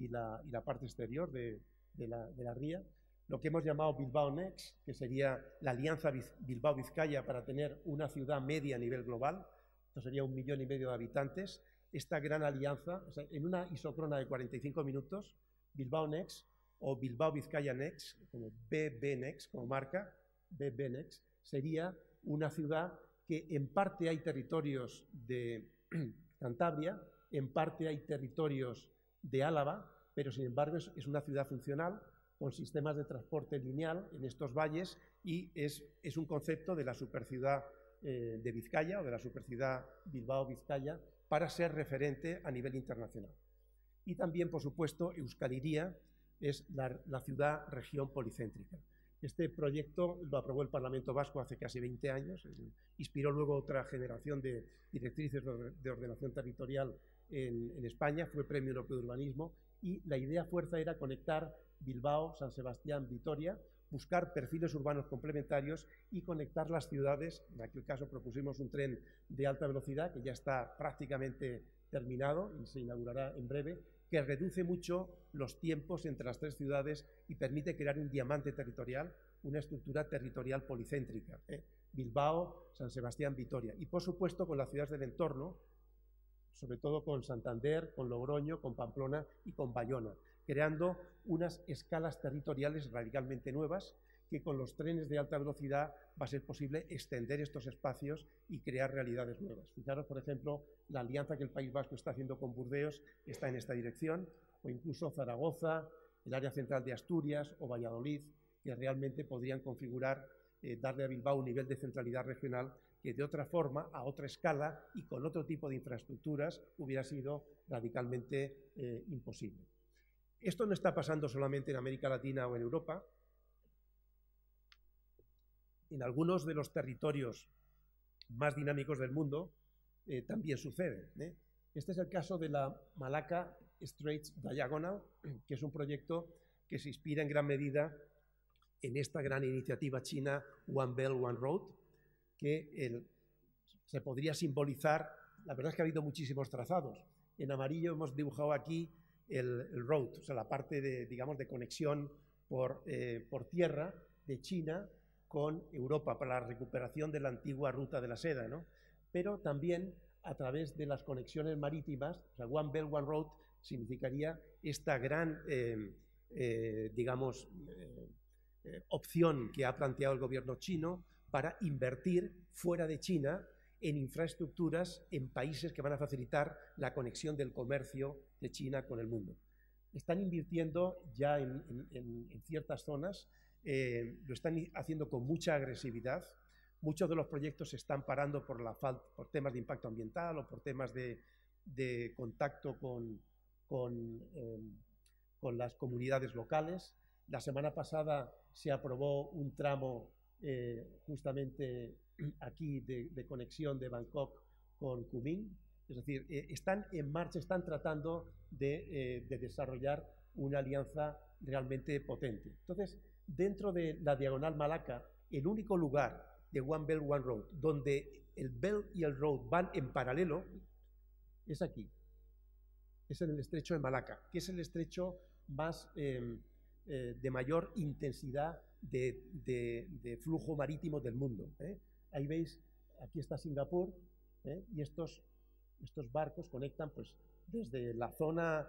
la parte exterior de la ría. Lo que hemos llamado Bilbao Next, que sería la alianza Bilbao-Vizcaya para tener una ciudad media a nivel global. Esto sería 1,5 millones de habitantes. Esta gran alianza, o sea, en una isócrona de 45 minutos, Bilbao Next o Bilbao Vizcaya Next, como BB Next, como marca, BB Next, sería una ciudad que en parte hay territorios de Cantabria, en parte hay territorios de Álava, pero sin embargo es una ciudad funcional con sistemas de transporte lineal en estos valles y es un concepto de la superciudad de Vizcaya o de la superciudad Bilbao-Vizcaya para ser referente a nivel internacional. Y también, por supuesto, Euskal Hiria es la ciudad-región policéntrica. Este proyecto lo aprobó el Parlamento Vasco hace casi 20 años, inspiró luego otra generación de directrices de ordenación territorial en España, fue Premio Europeo de Urbanismo y la idea fuerza era conectar Bilbao, San Sebastián, Vitoria, buscar perfiles urbanos complementarios y conectar las ciudades. En aquel caso propusimos un tren de alta velocidad que ya está prácticamente terminado y se inaugurará en breve, que reduce mucho los tiempos entre las tres ciudades y permite crear un diamante territorial, una estructura territorial policéntrica. Bilbao, San Sebastián, Vitoria. Y por supuesto con las ciudades del entorno, sobre todo con Santander, con Logroño, con Pamplona y con Bayona, creando unas escalas territoriales radicalmente nuevas que con los trenes de alta velocidad va a ser posible extender estos espacios y crear realidades nuevas. Fijaros, por ejemplo, la alianza que el País Vasco está haciendo con Burdeos está en esta dirección, o incluso Zaragoza, el área central de Asturias o Valladolid, que realmente podrían configurar, darle a Bilbao un nivel de centralidad regional que de otra forma, a otra escala y con otro tipo de infraestructuras hubiera sido radicalmente imposible. Esto no está pasando solamente en América Latina o en Europa. En algunos de los territorios más dinámicos del mundo también sucede. Este es el caso de la Malacca Straits Diagonal, que es un proyecto que se inspira en gran medida en esta gran iniciativa china One Belt, One Road, que se podría simbolizar. La verdad es que ha habido muchísimos trazados. En amarillo hemos dibujado aquí el road, o sea, la parte de, digamos, de conexión por tierra, de China con Europa para la recuperación de la antigua ruta de la seda, ¿no? Pero también a través de las conexiones marítimas, o sea, One Belt, One Road significaría esta gran, opción que ha planteado el gobierno chino para invertir fuera de China en infraestructuras en países que van a facilitar la conexión del comercio de China con el mundo. Están invirtiendo ya en ciertas zonas, lo están haciendo con mucha agresividad. Muchos de los proyectos se están parando por temas de impacto ambiental o por temas de contacto con las comunidades locales. La semana pasada se aprobó un tramo justamente aquí de conexión de Bangkok con Kunming. Es decir, están en marcha, están tratando de desarrollar una alianza realmente potente. Entonces, dentro de la Diagonal Malaca, el único lugar de One Belt, One Road donde el Belt y el Road van en paralelo es aquí. Es en el estrecho de Malaca, que es el estrecho más de mayor intensidad de flujo marítimo del mundo. Ahí veis, aquí está Singapur, y estos barcos conectan pues, desde la zona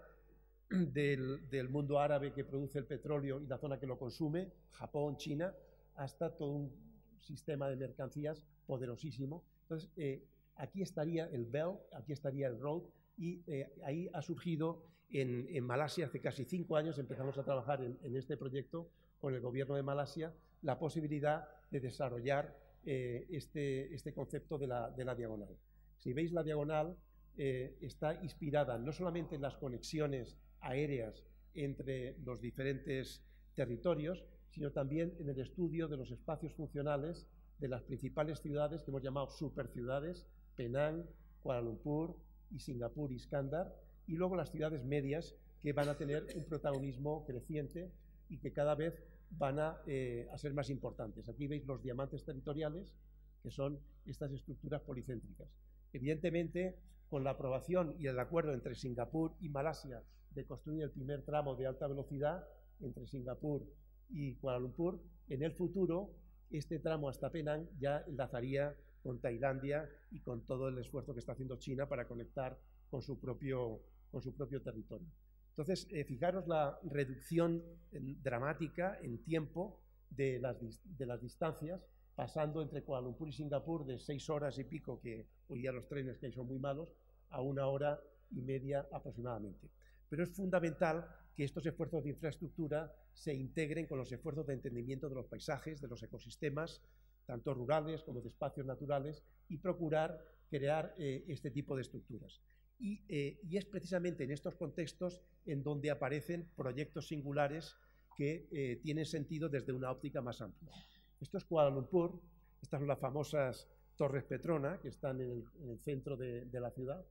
del mundo árabe que produce el petróleo y la zona que lo consume, Japón, China, hasta todo un sistema de mercancías poderosísimo. Entonces, aquí estaría el Belt, aquí estaría el Road, y ahí ha surgido en Malasia, hace casi 5 años empezamos a trabajar en este proyecto con el gobierno de Malasia, la posibilidad de desarrollar este concepto de la diagonal. Si veis la diagonal, está inspirada no solamente en las conexiones aéreas entre los diferentes territorios, sino también en el estudio de los espacios funcionales de las principales ciudades que hemos llamado superciudades, Penang, Kuala Lumpur y Singapur y Iskandar, y luego las ciudades medias que van a tener un protagonismo creciente y que cada vez van a ser más importantes. Aquí veis los diamantes territoriales, que son estas estructuras policéntricas. Evidentemente, con la aprobación y el acuerdo entre Singapur y Malasia de construir el primer tramo de alta velocidad entre Singapur y Kuala Lumpur, en el futuro este tramo hasta Penang ya enlazaría con Tailandia y con todo el esfuerzo que está haciendo China para conectar con su propio territorio. Entonces, fijaros la reducción dramática en tiempo de las distancias, pasando entre Kuala Lumpur y Singapur de 6 horas y pico, que hoy día los trenes que hay son muy malos, a 1 hora y media aproximadamente. Pero es fundamental que estos esfuerzos de infraestructura se integren con los esfuerzos de entendimiento de los paisajes, de los ecosistemas, tanto rurales como de espacios naturales, y procurar crear este tipo de estructuras. Y es precisamente en estos contextos en donde aparecen proyectos singulares que tienen sentido desde una óptica más amplia. Esto es Kuala Lumpur, estas son las famosas Torres Petronas que están en el centro de la ciudad.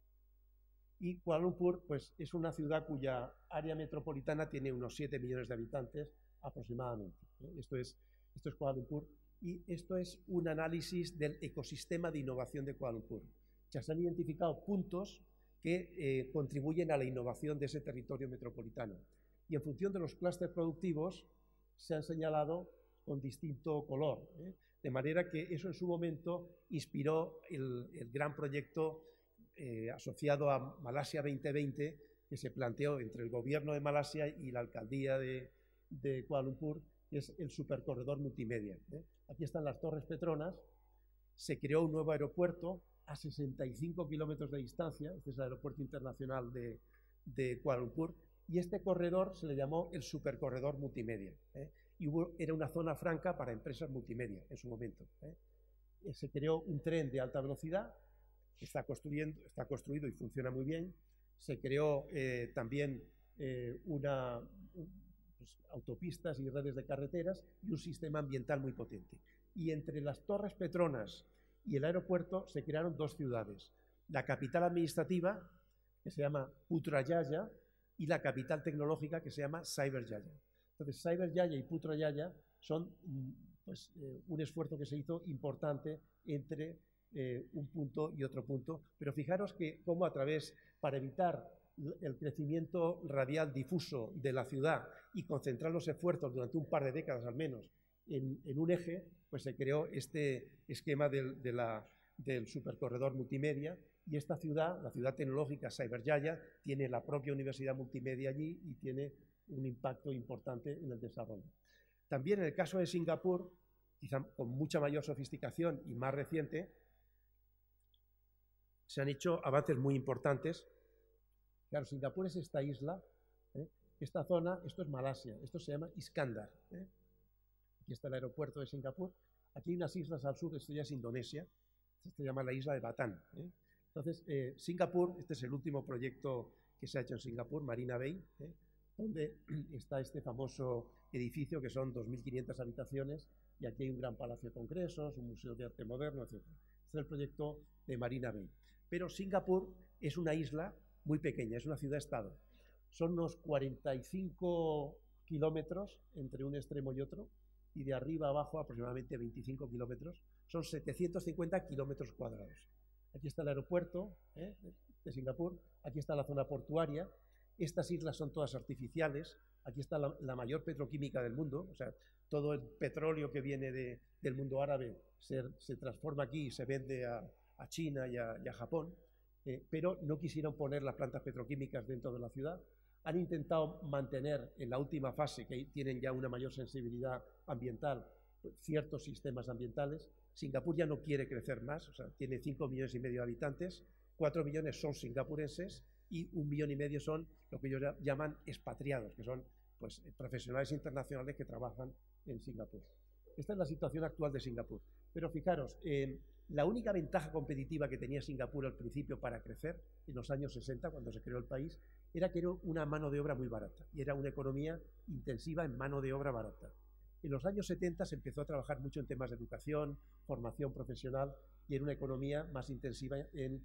Y Kuala Lumpur pues, es una ciudad cuya área metropolitana tiene unos 7 millones de habitantes aproximadamente. Esto es Kuala Lumpur, y esto es un análisis del ecosistema de innovación de Kuala Lumpur. Ya se han identificado puntos que contribuyen a la innovación de ese territorio metropolitano. Y en función de los clústeres productivos se han señalado con distinto color. De manera que eso en su momento inspiró el gran proyecto asociado a Malasia 2020 que se planteó entre el gobierno de Malasia y la alcaldía de Kuala Lumpur, que es el supercorredor multimedia. Aquí están las Torres Petronas, se creó un nuevo aeropuerto a 65 kilómetros de distancia, este es el aeropuerto internacional de Kuala Lumpur, y este corredor se le llamó el supercorredor multimedia, y era una zona franca para empresas multimedia en su momento. Se creó un tren de alta velocidad, está construido y funciona muy bien. Se creó también autopistas y redes de carreteras y un sistema ambiental muy potente. Y entre las Torres Petronas y el aeropuerto se crearon 2 ciudades, la capital administrativa, que se llama Putrajaya, y la capital tecnológica, que se llama Cyberjaya. Entonces, Cyberjaya y Putrajaya son pues, un esfuerzo que se hizo importante entre un punto y otro punto, pero fijaros que cómo para evitar el crecimiento radial difuso de la ciudad y concentrar los esfuerzos durante un par de décadas al menos en un eje, pues se creó este esquema del supercorredor multimedia, y esta ciudad, la ciudad tecnológica Cyberjaya, tiene la propia universidad multimedia allí y tiene un impacto importante en el desarrollo. También en el caso de Singapur, quizá con mucha mayor sofisticación y más reciente, se han hecho avances muy importantes. Claro, Singapur es esta isla, esta zona, esto es Malasia, esto se llama Iskandar. Aquí está el aeropuerto de Singapur. Aquí hay unas islas al sur, esto ya es Indonesia, esto se llama la isla de Batán. Entonces, Singapur, este es el último proyecto que se ha hecho en Singapur, Marina Bay, donde está este famoso edificio que son 2.500 habitaciones, y aquí hay un gran palacio de congresos, un museo de arte moderno, etc. Este es el proyecto de Marina Bay. Pero Singapur es una isla muy pequeña, es una ciudad-estado. Son unos 45 kilómetros entre un extremo y otro, y de arriba a abajo aproximadamente 25 kilómetros. Son 750 kilómetros cuadrados. Aquí está el aeropuerto de Singapur, aquí está la zona portuaria. Estas islas son todas artificiales. Aquí está la mayor petroquímica del mundo, o sea, todo el petróleo que viene del mundo árabe se transforma aquí y se vende a China y a Japón, pero no quisieron poner las plantas petroquímicas dentro de la ciudad. Han intentado mantener en la última fase, que tienen ya una mayor sensibilidad ambiental, ciertos sistemas ambientales. Singapur ya no quiere crecer más, o sea, tiene 5,5 millones de habitantes, 4 millones son singapurenses y 1,5 millones son lo que ellos llaman expatriados, que son pues, profesionales internacionales que trabajan en Singapur. Esta es la situación actual de Singapur. Pero fijaros, la única ventaja competitiva que tenía Singapur al principio para crecer, en los años 60, cuando se creó el país, era que era una mano de obra muy barata, y era una economía intensiva en mano de obra barata. En los años 70 se empezó a trabajar mucho en temas de educación, formación profesional, y en una economía más intensiva en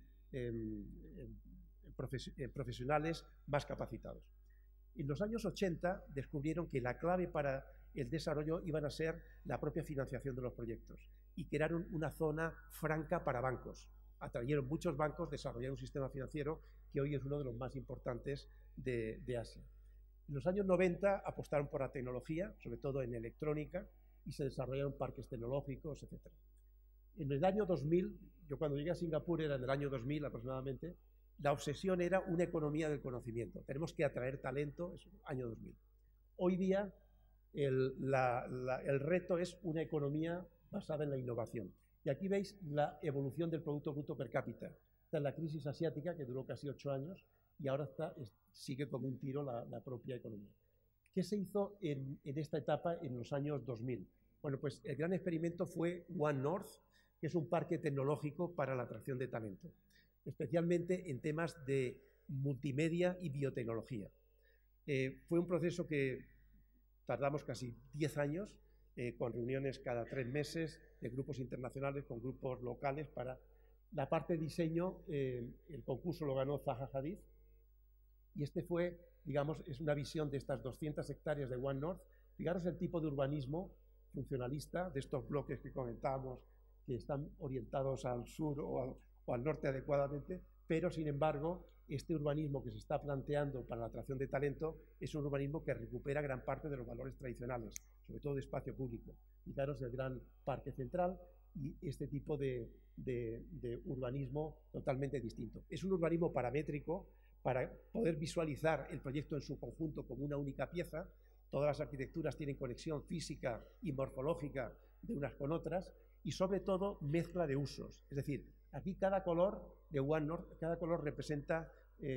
profesionales más capacitados. En los años 80 descubrieron que la clave para el desarrollo iban a ser la propia financiación de los proyectos, y crearon una zona franca para bancos. Atrayeron muchos bancos, desarrollaron un sistema financiero que hoy es uno de los más importantes de Asia. En los años 90 apostaron por la tecnología, sobre todo en electrónica, y se desarrollaron parques tecnológicos, etc. En el año 2000, yo cuando llegué a Singapur era en el año 2000 aproximadamente, la obsesión era una economía del conocimiento. Tenemos que atraer talento, es el año 2000. Hoy día el reto es una economía basada en la innovación. Y aquí veis la evolución del Producto Bruto per cápita. Está en la crisis asiática, que duró casi 8 años, y ahora sigue como un tiro la propia economía. ¿Qué se hizo en esta etapa en los años 2000? Bueno, pues el gran experimento fue One North, que es un parque tecnológico para la atracción de talento, especialmente en temas de multimedia y biotecnología. Fue un proceso que tardamos casi 10 años, con reuniones cada 3 meses de grupos internacionales con grupos locales para la parte de diseño. El concurso lo ganó Zaha Hadid, y este fue, digamos, es una visión de estas 200 hectáreas de One North. Fijaros el tipo de urbanismo funcionalista de estos bloques que comentábamos, que están orientados al sur o al norte adecuadamente, pero sin embargo este urbanismo que se está planteando para la atracción de talento es un urbanismo que recupera gran parte de los valores tradicionales, sobre todo de espacio público. Fijaros el gran parque central y este tipo de urbanismo totalmente distinto. Es un urbanismo paramétrico para poder visualizar el proyecto en su conjunto como una única pieza. Todas las arquitecturas tienen conexión física y morfológica de unas con otras, y sobre todo mezcla de usos. Es decir, aquí cada color de One North, cada color representa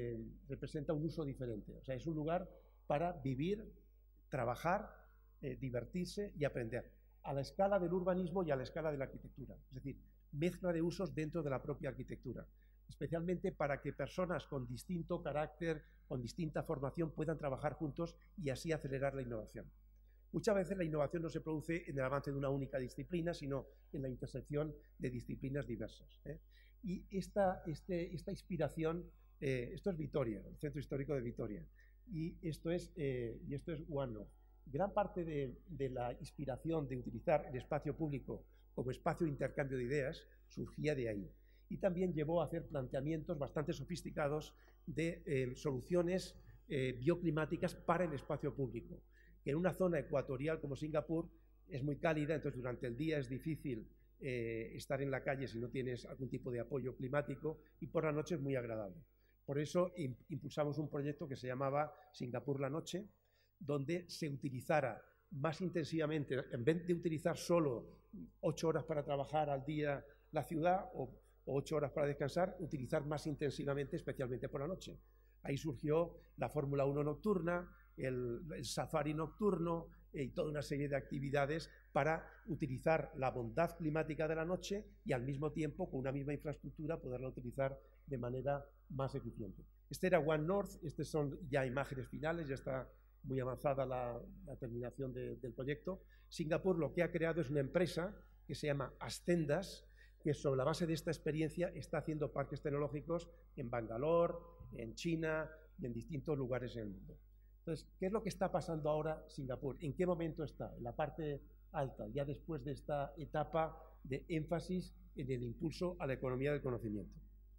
un uso diferente. O sea, es un lugar para vivir, trabajar, divertirse y aprender, a la escala del urbanismo y a la escala de la arquitectura. Es decir, mezcla de usos dentro de la propia arquitectura, especialmente para que personas con distinto carácter, con distinta formación, puedan trabajar juntos y así acelerar la innovación. Muchas veces la innovación no se produce en el avance de una única disciplina, sino en la intersección de disciplinas diversas. Y esta inspiración, esto es Vitoria, el centro histórico de Vitoria, y esto es One North. Gran parte de la inspiración de utilizar el espacio público como espacio de intercambio de ideas surgía de ahí. Y también llevó a hacer planteamientos bastante sofisticados de soluciones bioclimáticas para el espacio público, que en una zona ecuatorial como Singapur es muy cálida, entonces durante el día es difícil estar en la calle si no tienes algún tipo de apoyo climático, y por la noche es muy agradable. Por eso impulsamos un proyecto que se llamaba Singapur la Noche, donde se utilizara más intensivamente, en vez de utilizar solo 8 horas para trabajar al día la ciudad o 8 horas para descansar, utilizar más intensivamente, especialmente por la noche. Ahí surgió la Fórmula 1 nocturna, el safari nocturno y toda una serie de actividades para utilizar la bondad climática de la noche y al mismo tiempo, con una misma infraestructura, poderla utilizar de manera más eficiente. Este era One North, estas son ya imágenes finales, ya está muy avanzada la terminación del proyecto. Singapur lo que ha creado es una empresa que se llama Ascendas, que sobre la base de esta experiencia está haciendo parques tecnológicos en Bangalore, en China y en distintos lugares en el mundo. Entonces, ¿qué es lo que está pasando ahora Singapur? ¿En qué momento está? En la parte alta, ya después de esta etapa de énfasis en el impulso a la economía del conocimiento.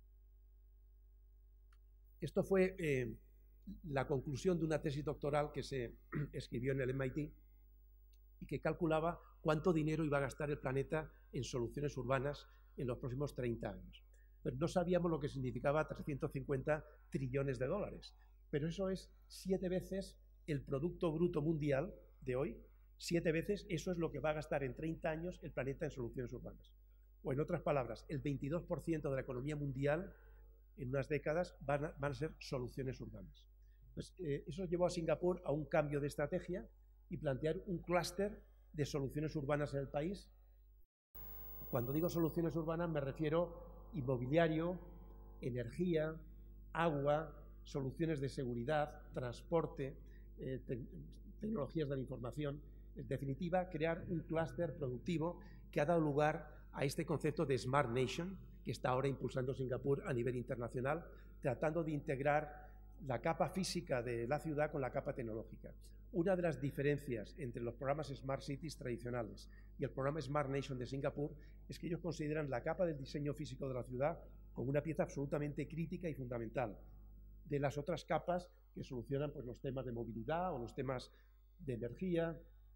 Esto fue la conclusión de una tesis doctoral que se escribió en el MIT y que calculaba cuánto dinero iba a gastar el planeta en soluciones urbanas en los próximos 30 años. Pero no sabíamos lo que significaba 350 trillones de dólares, pero eso es 7 veces el Producto Bruto Mundial de hoy, 7 veces eso es lo que va a gastar en 30 años el planeta en soluciones urbanas. O en otras palabras, el 22% de la economía mundial en unas décadas van a ser soluciones urbanas. Pues, eso llevó a Singapur a un cambio de estrategia y plantear un clúster de soluciones urbanas en el país. Cuando digo soluciones urbanas me refiero inmobiliario, energía, agua, soluciones de seguridad, transporte, tecnologías de la información. En definitiva, crear un clúster productivo que ha dado lugar a este concepto de Smart Nation que está ahora impulsando Singapur a nivel internacional, tratando de integrar la capa física de la ciudad con la capa tecnológica. Una de las diferencias entre los programas Smart Cities tradicionales y el programa Smart Nation de Singapur es que ellos consideran la capa del diseño físico de la ciudad como una pieza absolutamente crítica y fundamental de las otras capas que solucionan pues, los temas de movilidad o los temas de energía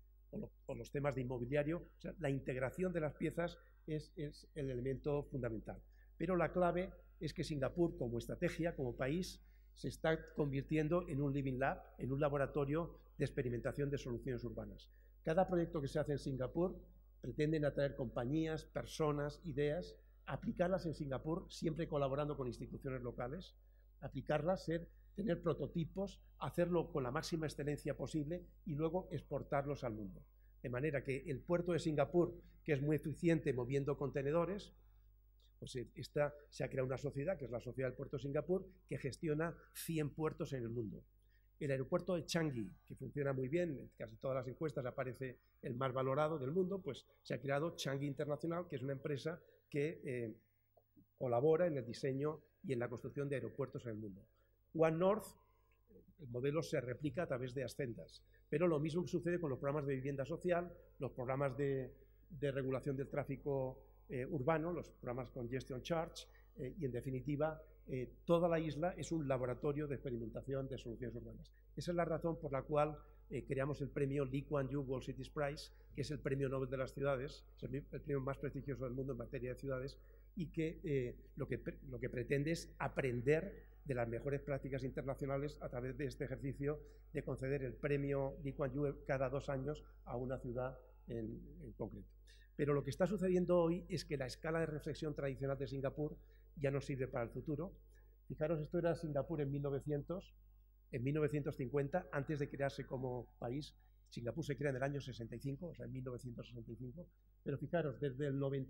o los temas de inmobiliario. O sea, la integración de las piezas es el elemento fundamental. Pero la clave es que Singapur, como estrategia, como país, se está convirtiendo en un living lab, en un laboratorio de experimentación de soluciones urbanas. Cada proyecto que se hace en Singapur pretenden atraer compañías, personas, ideas, aplicarlas en Singapur, siempre colaborando con instituciones locales, aplicarlas, tener prototipos, hacerlo con la máxima excelencia posible y luego exportarlos al mundo. De manera que el puerto de Singapur, que es muy eficiente moviendo contenedores, pues se ha creado una sociedad, que es la Sociedad del Puerto de Singapur, que gestiona 100 puertos en el mundo. El aeropuerto de Changi, que funciona muy bien, en casi todas las encuestas aparece el más valorado del mundo, pues se ha creado Changi International, que es una empresa que colabora en el diseño y en la construcción de aeropuertos en el mundo. One North, el modelo se replica a través de Ascendas, pero lo mismo sucede con los programas de vivienda social, los programas de regulación del tráfico urbano, los programas Congestion Charge, y en definitiva toda la isla es un laboratorio de experimentación de soluciones urbanas. Esa es la razón por la cual creamos el premio Lee Kuan Yew World Cities Prize, que es el premio Nobel de las ciudades, es el premio más prestigioso del mundo en materia de ciudades, y que lo que pretende es aprender de las mejores prácticas internacionales a través de este ejercicio de conceder el premio Lee Kuan Yew cada 2 años a una ciudad en concreto. Pero lo que está sucediendo hoy es que la escala de reflexión tradicional de Singapur ya no sirve para el futuro. Fijaros, esto era Singapur en 1900, en 1950, antes de crearse como país. Singapur se crea en el año 65, o sea, en 1965. Pero fijaros, desde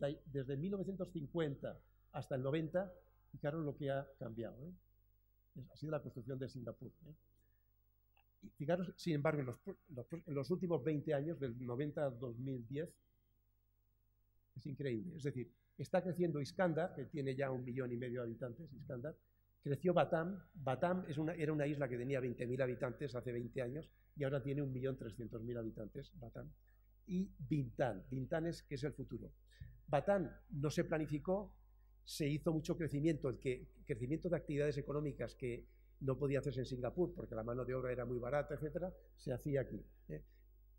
1950 hasta el 90, fijaros lo que ha cambiado. Ha sido la construcción de Singapur. Y fijaros, sin embargo, en los últimos 20 años, del 90 al 2010, es increíble. Es decir, está creciendo Iskandar, que tiene ya 1,5 millones de habitantes, Iskandar. Creció Batam. Batam era una isla que tenía 20.000 habitantes hace 20 años y ahora tiene 1.300.000 habitantes, Batam. Y Bintan. Bintan que es el futuro. Batam no se planificó, se hizo mucho crecimiento, crecimiento de actividades económicas que no podía hacerse en Singapur porque la mano de obra era muy barata, etcétera, se hacía aquí.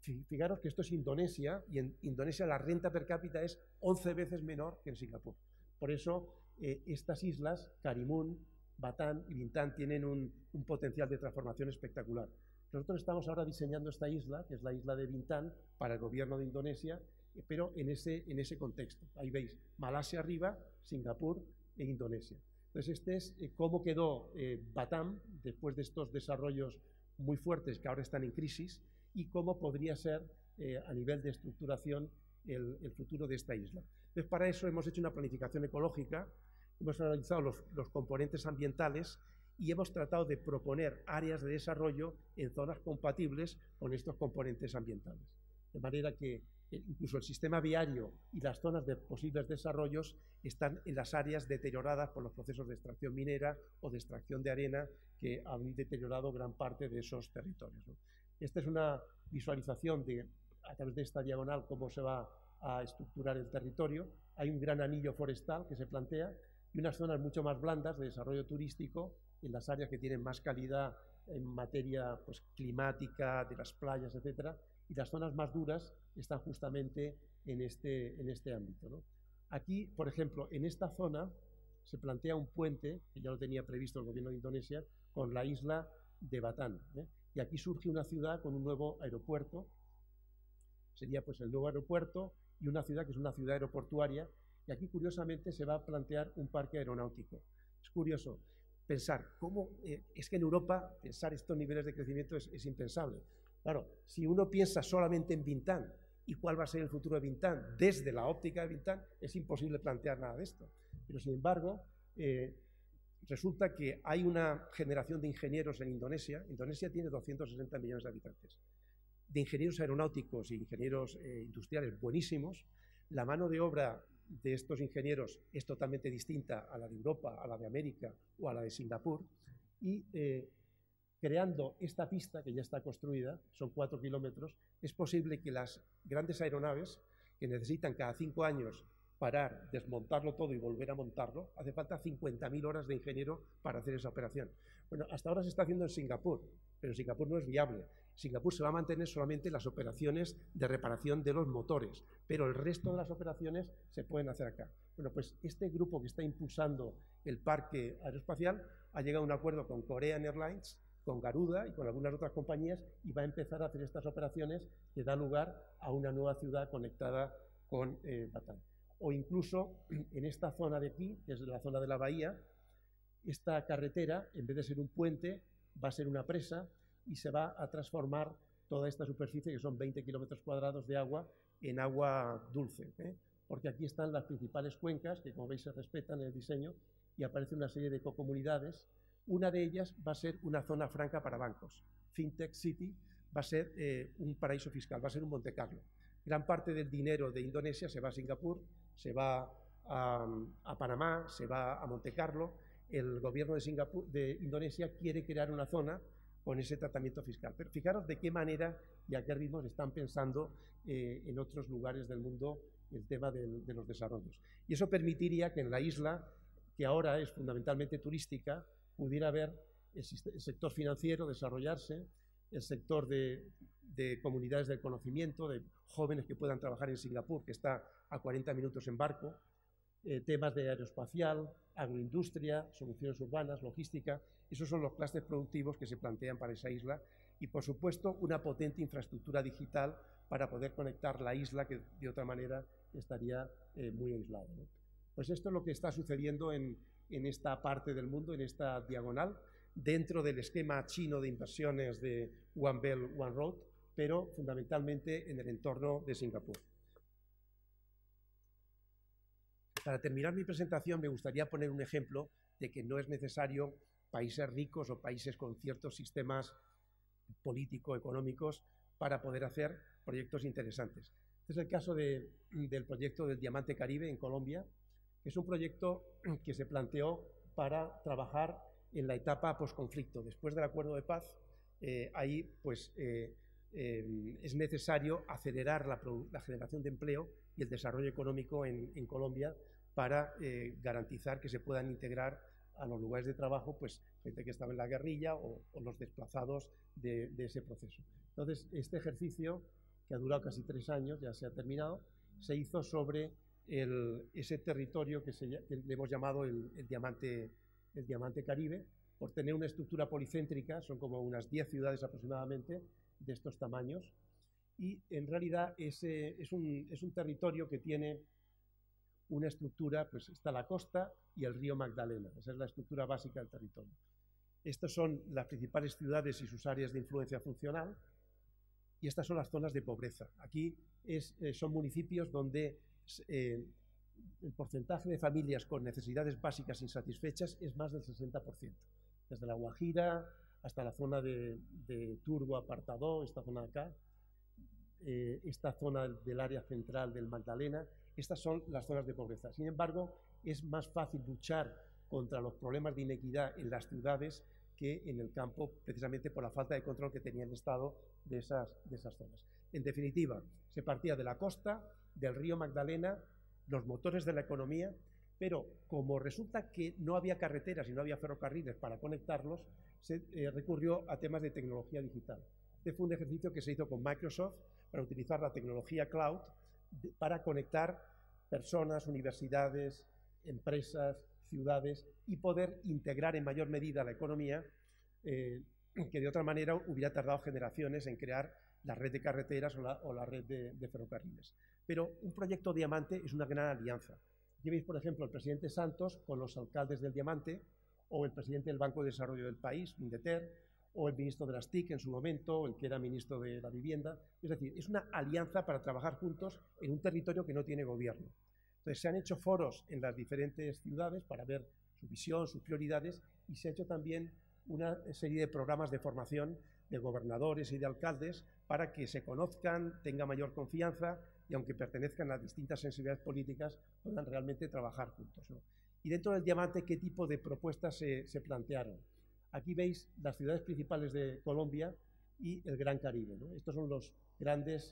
Fijaros que esto es Indonesia, y en Indonesia la renta per cápita es 11 veces menor que en Singapur. Por eso estas islas, Karimun, Batam y Bintan, tienen un potencial de transformación espectacular. Nosotros estamos ahora diseñando esta isla, que es la isla de Bintan, para el gobierno de Indonesia, pero en ese contexto. Ahí veis, Malasia arriba, Singapur e Indonesia. Entonces, este es cómo quedó Batam después de estos desarrollos muy fuertes que ahora están en crisis y cómo podría ser a nivel de estructuración el futuro de esta isla. Entonces, para eso hemos hecho una planificación ecológica, hemos analizado los componentes ambientales y hemos tratado de proponer áreas de desarrollo en zonas compatibles con estos componentes ambientales. De manera que incluso el sistema viario y las zonas de posibles desarrollos están en las áreas deterioradas por los procesos de extracción minera o de extracción de arena que han deteriorado gran parte de esos territorios, ¿no? Esta es una visualización a través de esta diagonal, cómo se va a estructurar el territorio. Hay un gran anillo forestal que se plantea y unas zonas mucho más blandas de desarrollo turístico en las áreas que tienen más calidad en materia pues, climática, de las playas, etcétera, y las zonas más duras están justamente en este ámbito, ¿no? Aquí, por ejemplo, en esta zona se plantea un puente, que ya lo tenía previsto el gobierno de Indonesia, con la isla de Batam, ¿eh? Y aquí surge una ciudad con un nuevo aeropuerto, sería pues el nuevo aeropuerto y una ciudad que es una ciudad aeroportuaria, y aquí curiosamente se va a plantear un parque aeronáutico. Es curioso pensar cómo, es que en Europa pensar estos niveles de crecimiento es impensable. Claro, si uno piensa solamente en Bintan y cuál va a ser el futuro de Bintan desde la óptica de Bintan, es imposible plantear nada de esto. Pero sin embargo, resulta que hay una generación de ingenieros en Indonesia. Indonesia tiene 260 millones de habitantes. De ingenieros aeronáuticos e ingenieros industriales buenísimos. La mano de obra de estos ingenieros es totalmente distinta a la de Europa, a la de América o a la de Singapur. Y creando esta pista, que ya está construida, son 4 kilómetros, es posible que las grandes aeronaves, que necesitan cada 5 años parar, desmontarlo todo y volver a montarlo, hace falta 50.000 horas de ingeniero para hacer esa operación. Bueno, hasta ahora se está haciendo en Singapur, pero en Singapur no es viable. Singapur se va a mantener solamente las operaciones de reparación de los motores, pero el resto de las operaciones se pueden hacer acá. Bueno, pues este grupo que está impulsando el parque aeroespacial ha llegado a un acuerdo con Korean Airlines, con Garuda y con algunas otras compañías y va a empezar a hacer estas operaciones que da lugar a una nueva ciudad conectada con Batam. O incluso en esta zona de aquí, que es la zona de la bahía, esta carretera, en vez de ser un puente, va a ser una presa y se va a transformar toda esta superficie, que son 20 kilómetros cuadrados de agua, en agua dulce, porque aquí están las principales cuencas, que como veis se respetan en el diseño, y aparece una serie de cocomunidades. Una de ellas va a ser una zona franca para bancos. FinTech City va a ser un paraíso fiscal, va a ser un Monte Carlo. Gran parte del dinero de Indonesia se va a Singapur, se va a Panamá, se va a Monte Carlo. El gobierno de Indonesia quiere crear una zona con ese tratamiento fiscal. Pero fijaros de qué manera y a qué ritmos están pensando en otros lugares del mundo el tema de los desarrollos. Y eso permitiría que en la isla, que ahora es fundamentalmente turística, pudiera haber el sector financiero desarrollarse, el sector de comunidades del conocimiento, de jóvenes que puedan trabajar en Singapur, que está a 40 minutos en barco, temas de aeroespacial, agroindustria, soluciones urbanas, logística. Esos son los clústeres productivos que se plantean para esa isla y, por supuesto, una potente infraestructura digital para poder conectar la isla, que de otra manera estaría muy aislada, ¿no? Pues esto es lo que está sucediendo en esta parte del mundo, en esta diagonal, dentro del esquema chino de inversiones de One Belt, One Road, pero fundamentalmente en el entorno de Singapur. Para terminar mi presentación, me gustaría poner un ejemplo de que no es necesario países ricos o países con ciertos sistemas político-económicos para poder hacer proyectos interesantes. Este es el caso del proyecto del Diamante Caribe en Colombia, que es un proyecto que se planteó para trabajar en la etapa posconflicto. Después del acuerdo de paz, ahí pues, es necesario acelerar la generación de empleo y el desarrollo económico en Colombia para garantizar que se puedan integrar a los lugares de trabajo pues, gente que estaba en la guerrilla o los desplazados de ese proceso. Entonces, este ejercicio que ha durado casi 3 años, ya se ha terminado, se hizo sobre ese territorio que le hemos llamado el diamante Caribe, por tener una estructura policéntrica, son como unas 10 ciudades aproximadamente de estos tamaños, y en realidad es un territorio que tiene una estructura, pues está la costa y el río Magdalena, esa es la estructura básica del territorio. Estas son las principales ciudades y sus áreas de influencia funcional, y estas son las zonas de pobreza. Aquí son municipios donde el porcentaje de familias con necesidades básicas insatisfechas es más del 60%. Desde la Guajira hasta la zona de Turbo, Apartadó, esta zona de acá, esta zona del área central del Magdalena, estas son las zonas de pobreza. Sin embargo, es más fácil luchar contra los problemas de inequidad en las ciudades que en el campo, precisamente por la falta de control que tenía el Estado de esas zonas. En definitiva, se partía de la costa, del río Magdalena, los motores de la economía, pero como resulta que no había carreteras y no había ferrocarriles para conectarlos, se recurrió a temas de tecnología digital. Este fue un ejercicio que se hizo con Microsoft para utilizar la tecnología cloud para conectar personas, universidades, empresas, ciudades y poder integrar en mayor medida la economía que de otra manera hubiera tardado generaciones en crear la red de carreteras o la red de ferrocarriles. Pero un proyecto Diamante es una gran alianza. Aquí veis, por ejemplo, el presidente Santos con los alcaldes del Diamante, o el presidente del Banco de Desarrollo del país, Mindeter, o el ministro de las TIC en su momento, o el que era ministro de la Vivienda. Es decir, es una alianza para trabajar juntos en un territorio que no tiene gobierno. Entonces, se han hecho foros en las diferentes ciudades para ver su visión, sus prioridades, y se ha hecho también una serie de programas de formación de gobernadores y de alcaldes para que se conozcan, tengan mayor confianza y aunque pertenezcan a distintas sensibilidades políticas, puedan realmente trabajar juntos, ¿no? Y dentro del Diamante, ¿qué tipo de propuestas se plantearon? Aquí veis las ciudades principales de Colombia y el Gran Caribe, ¿no? Estos son las grandes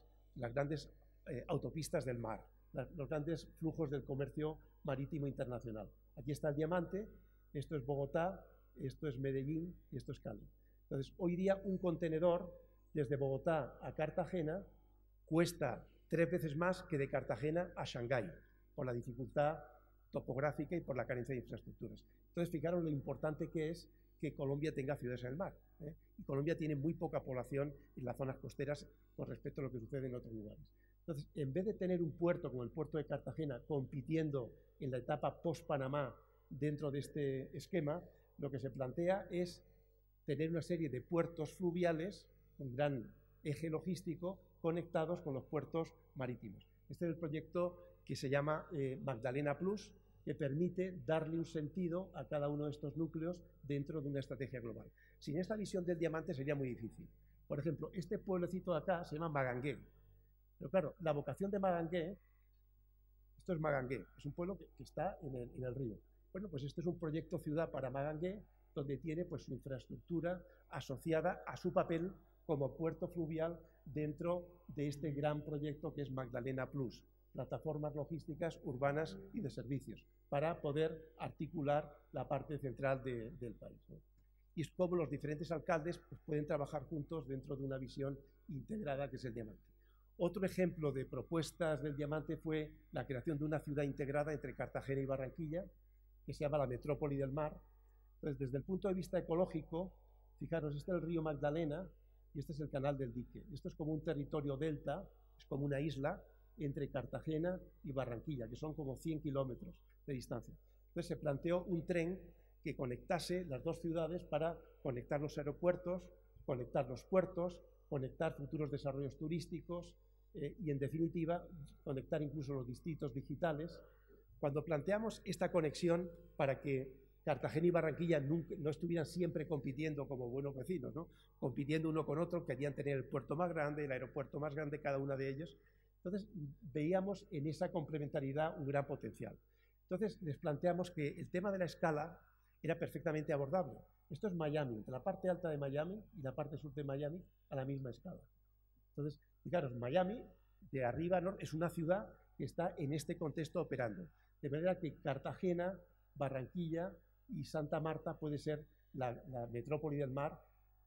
autopistas del mar, los grandes flujos del comercio marítimo internacional. Aquí está el Diamante, esto es Bogotá, esto es Medellín y esto es Cali. Entonces, hoy día un contenedor desde Bogotá a Cartagena cuesta 3 veces más que de Cartagena a Shanghái, por la dificultad topográfica y por la carencia de infraestructuras. Entonces, fijaros lo importante que es que Colombia tenga ciudades en el mar, ¿eh? Y Colombia tiene muy poca población en las zonas costeras con respecto a lo que sucede en otros lugares. Entonces, en vez de tener un puerto como el puerto de Cartagena compitiendo en la etapa post-Panamá dentro de este esquema, lo que se plantea es tener una serie de puertos fluviales, un gran eje logístico, conectados con los puertos marítimos. Este es el proyecto que se llama Magdalena Plus, que permite darle un sentido a cada uno de estos núcleos dentro de una estrategia global. Sin esta visión del diamante sería muy difícil. Por ejemplo, este pueblecito de acá se llama Magangué. Pero claro, la vocación de Magangué, esto es Magangué, es un pueblo que está en el río. Bueno, pues este es un proyecto ciudad para Magangué, donde tiene pues su infraestructura asociada a su papel como puerto fluvial dentro de este gran proyecto que es Magdalena Plus, plataformas logísticas urbanas y de servicios, para poder articular la parte central del país, ¿no? Y es como los diferentes alcaldes pues, pueden trabajar juntos dentro de una visión integrada que es el diamante. Otro ejemplo de propuestas del diamante fue la creación de una ciudad integrada entre Cartagena y Barranquilla, que se llama la Metrópoli del Mar. Entonces, desde el punto de vista ecológico, fijaros, este es el río Magdalena y este es el canal del dique. Esto es como un territorio delta, es como una isla entre Cartagena y Barranquilla, que son como 100 kilómetros de distancia. Entonces se planteó un tren que conectase las dos ciudades para conectar los aeropuertos, conectar los puertos, conectar futuros desarrollos turísticos y, en definitiva, conectar incluso los distritos digitales. Cuando planteamos esta conexión para que Cartagena y Barranquilla no estuvieran siempre compitiendo como buenos vecinos, ¿no? Compitiendo uno con otro, querían tener el puerto más grande, el aeropuerto más grande, cada una de ellos. Entonces, veíamos en esa complementariedad un gran potencial. Entonces, les planteamos que el tema de la escala era perfectamente abordable. Esto es Miami, entre la parte alta de Miami y la parte sur de Miami a la misma escala. Entonces, fijaros, Miami, de arriba ¿no? es una ciudad que está en este contexto operando. De manera que Cartagena, Barranquilla y Santa Marta puede ser la metrópoli del mar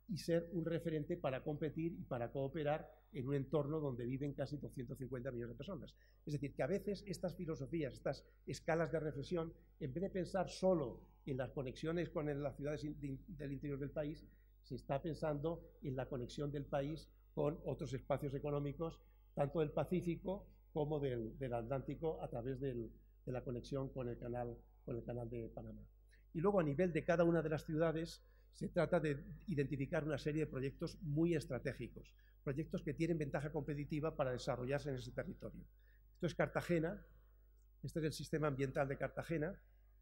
y ser un referente para competir y para cooperar en un entorno donde viven casi 250 millones de personas. Es decir, que a veces estas filosofías, estas escalas de reflexión, en vez de pensar solo en las conexiones con las ciudades del interior del país, se está pensando en la conexión del país con otros espacios económicos, tanto del Pacífico como del Atlántico, a través de la conexión con el canal de Panamá. Y luego, a nivel de cada una de las ciudades, se trata de identificar una serie de proyectos muy estratégicos, proyectos que tienen ventaja competitiva para desarrollarse en ese territorio. Esto es Cartagena, este es el sistema ambiental de Cartagena,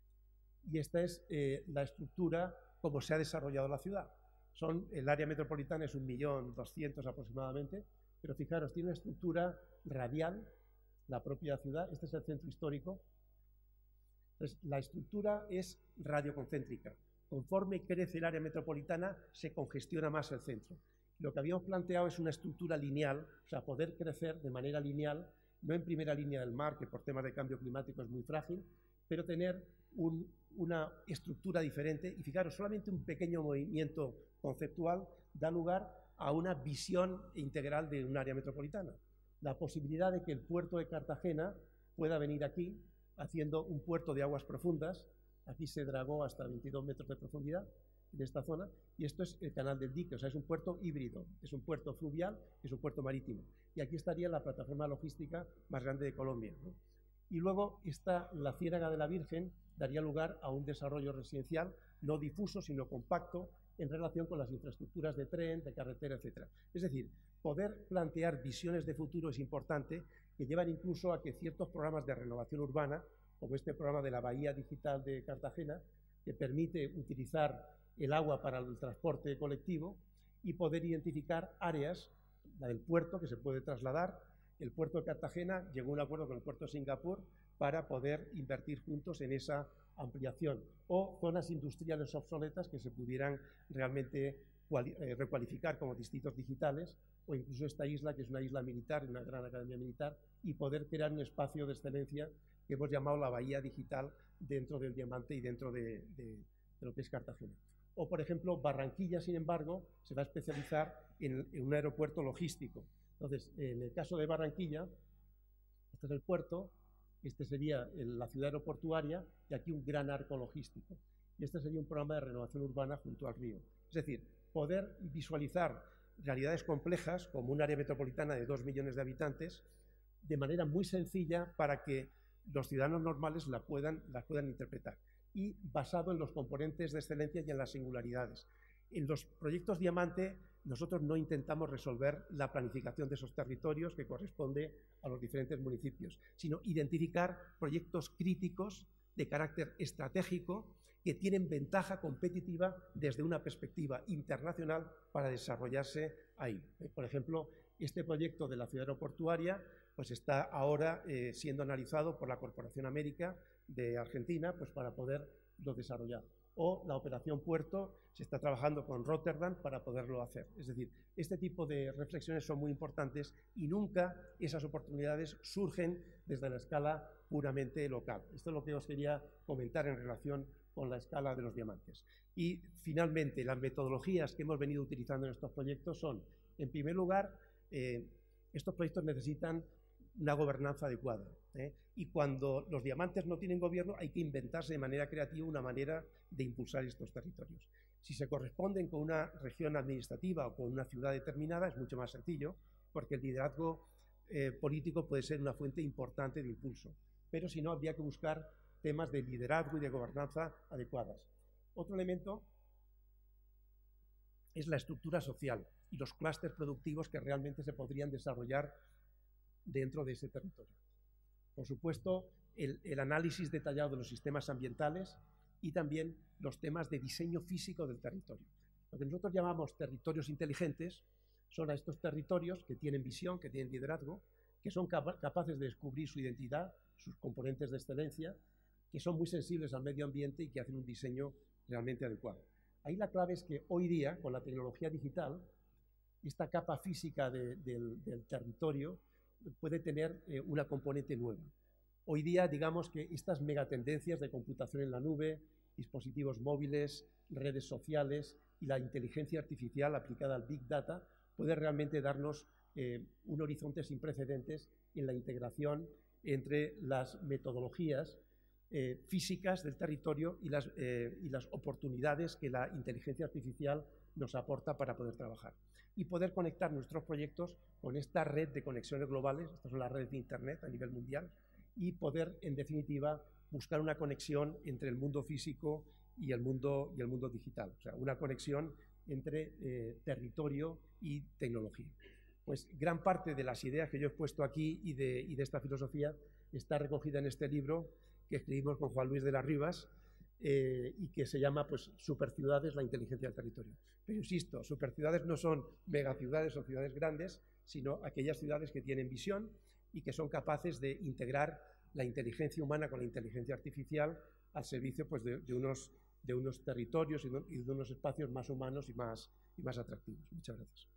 y esta es la estructura como se ha desarrollado la ciudad. El área metropolitana es 1.200.000 aproximadamente, pero fijaros, tiene una estructura radial, la propia ciudad. Este es el centro histórico. Entonces, la estructura es radioconcéntrica. Conforme crece el área metropolitana, se congestiona más el centro. Lo que habíamos planteado es una estructura lineal, o sea, poder crecer de manera lineal, no en primera línea del mar, que por temas de cambio climático es muy frágil, pero tener una estructura diferente. Y fijaros, solamente un pequeño movimiento conceptual da lugar a una visión integral de un área metropolitana. La posibilidad de que el puerto de Cartagena pueda venir aquí, haciendo un puerto de aguas profundas. Aquí se dragó hasta 22 metros de profundidad en esta zona, y esto es el canal del dique, o sea, es un puerto híbrido, es un puerto fluvial, es un puerto marítimo. Y aquí estaría la plataforma logística más grande de Colombia, ¿no? Y luego la Ciénaga de la Virgen daría lugar a un desarrollo residencial no difuso, sino compacto, en relación con las infraestructuras de tren, de carretera, etc. Es decir, poder plantear visiones de futuro es importante, que llevan incluso a que ciertos programas de renovación urbana, como este programa de la Bahía Digital de Cartagena, que permite utilizar el agua para el transporte colectivo y poder identificar áreas, la del puerto, que se puede trasladar. El puerto de Cartagena llegó a un acuerdo con el puerto de Singapur para poder invertir juntos en esa ampliación, o zonas industriales obsoletas que se pudieran realmente recualificar como distritos digitales, o incluso esta isla, que es una isla militar, una gran academia militar, y poder crear un espacio de excelencia que hemos llamado la Bahía Digital dentro del Diamante y dentro de lo que es Cartagena. O, por ejemplo, Barranquilla, sin embargo, se va a especializar en un aeropuerto logístico. Entonces, en el caso de Barranquilla, este es el puerto, este sería la ciudad aeroportuaria, y aquí un gran arco logístico. Y este sería un programa de renovación urbana junto al río. Es decir, poder visualizar realidades complejas, como un área metropolitana de 2 millones de habitantes, de manera muy sencilla para que los ciudadanos normales las puedan interpretar. Y basado en los componentes de excelencia y en las singularidades. En los proyectos Diamante, nosotros no intentamos resolver la planificación de esos territorios que corresponde a los diferentes municipios, sino identificar proyectos críticos de carácter estratégico que tienen ventaja competitiva desde una perspectiva internacional para desarrollarse ahí. Por ejemplo, este proyecto de la ciudad aeroportuaria pues está ahora siendo analizado por la Corporación América de Argentina, pues para poderlo desarrollar. O la operación Puerto se está trabajando con Rotterdam para poderlo hacer. Es decir, este tipo de reflexiones son muy importantes y nunca esas oportunidades surgen desde la escala puramente local. Esto es lo que os quería comentar en relación con la escala de los diamantes. Y finalmente, las metodologías que hemos venido utilizando en estos proyectos son, en primer lugar, estos proyectos necesitan una gobernanza adecuada, y cuando los diamantes no tienen gobierno hay que inventarse de manera creativa una manera de impulsar estos territorios. Si se corresponden con una región administrativa o con una ciudad determinada es mucho más sencillo, porque el liderazgo político puede ser una fuente importante de impulso, pero si no habría que buscar temas de liderazgo y de gobernanza adecuadas. Otro elemento es la estructura social y los clústeres productivos que realmente se podrían desarrollar dentro de ese territorio. Por supuesto, el análisis detallado de los sistemas ambientales y también los temas de diseño físico del territorio. Lo que nosotros llamamos territorios inteligentes son a estos territorios que tienen visión, que tienen liderazgo, que son capaces de descubrir su identidad, sus componentes de excelencia, que son muy sensibles al medio ambiente y que hacen un diseño realmente adecuado. Ahí la clave es que hoy día, con la tecnología digital, esta capa física del territorio puede tener una componente nueva. Hoy día, digamos que estas megatendencias de computación en la nube, dispositivos móviles, redes sociales y la inteligencia artificial aplicada al Big Data puede realmente darnos un horizonte sin precedentes en la integración entre las metodologías físicas del territorio y las oportunidades que la inteligencia artificial nos aporta para poder trabajar. Y poder conectar nuestros proyectos con esta red de conexiones globales, estas son las redes de Internet a nivel mundial, y poder, en definitiva, buscar una conexión entre el mundo físico y el mundo digital, o sea, una conexión entre territorio y tecnología. Pues gran parte de las ideas que yo he puesto aquí y de esta filosofía está recogida en este libro que escribimos con Juan Luis de las Rivas y que se llama pues, Superciudades, la inteligencia del territorio. Pero insisto, superciudades no son megaciudades o ciudades grandes, sino aquellas ciudades que tienen visión y que son capaces de integrar la inteligencia humana con la inteligencia artificial al servicio pues, de unos territorios y de unos espacios más humanos y más atractivos. Muchas gracias.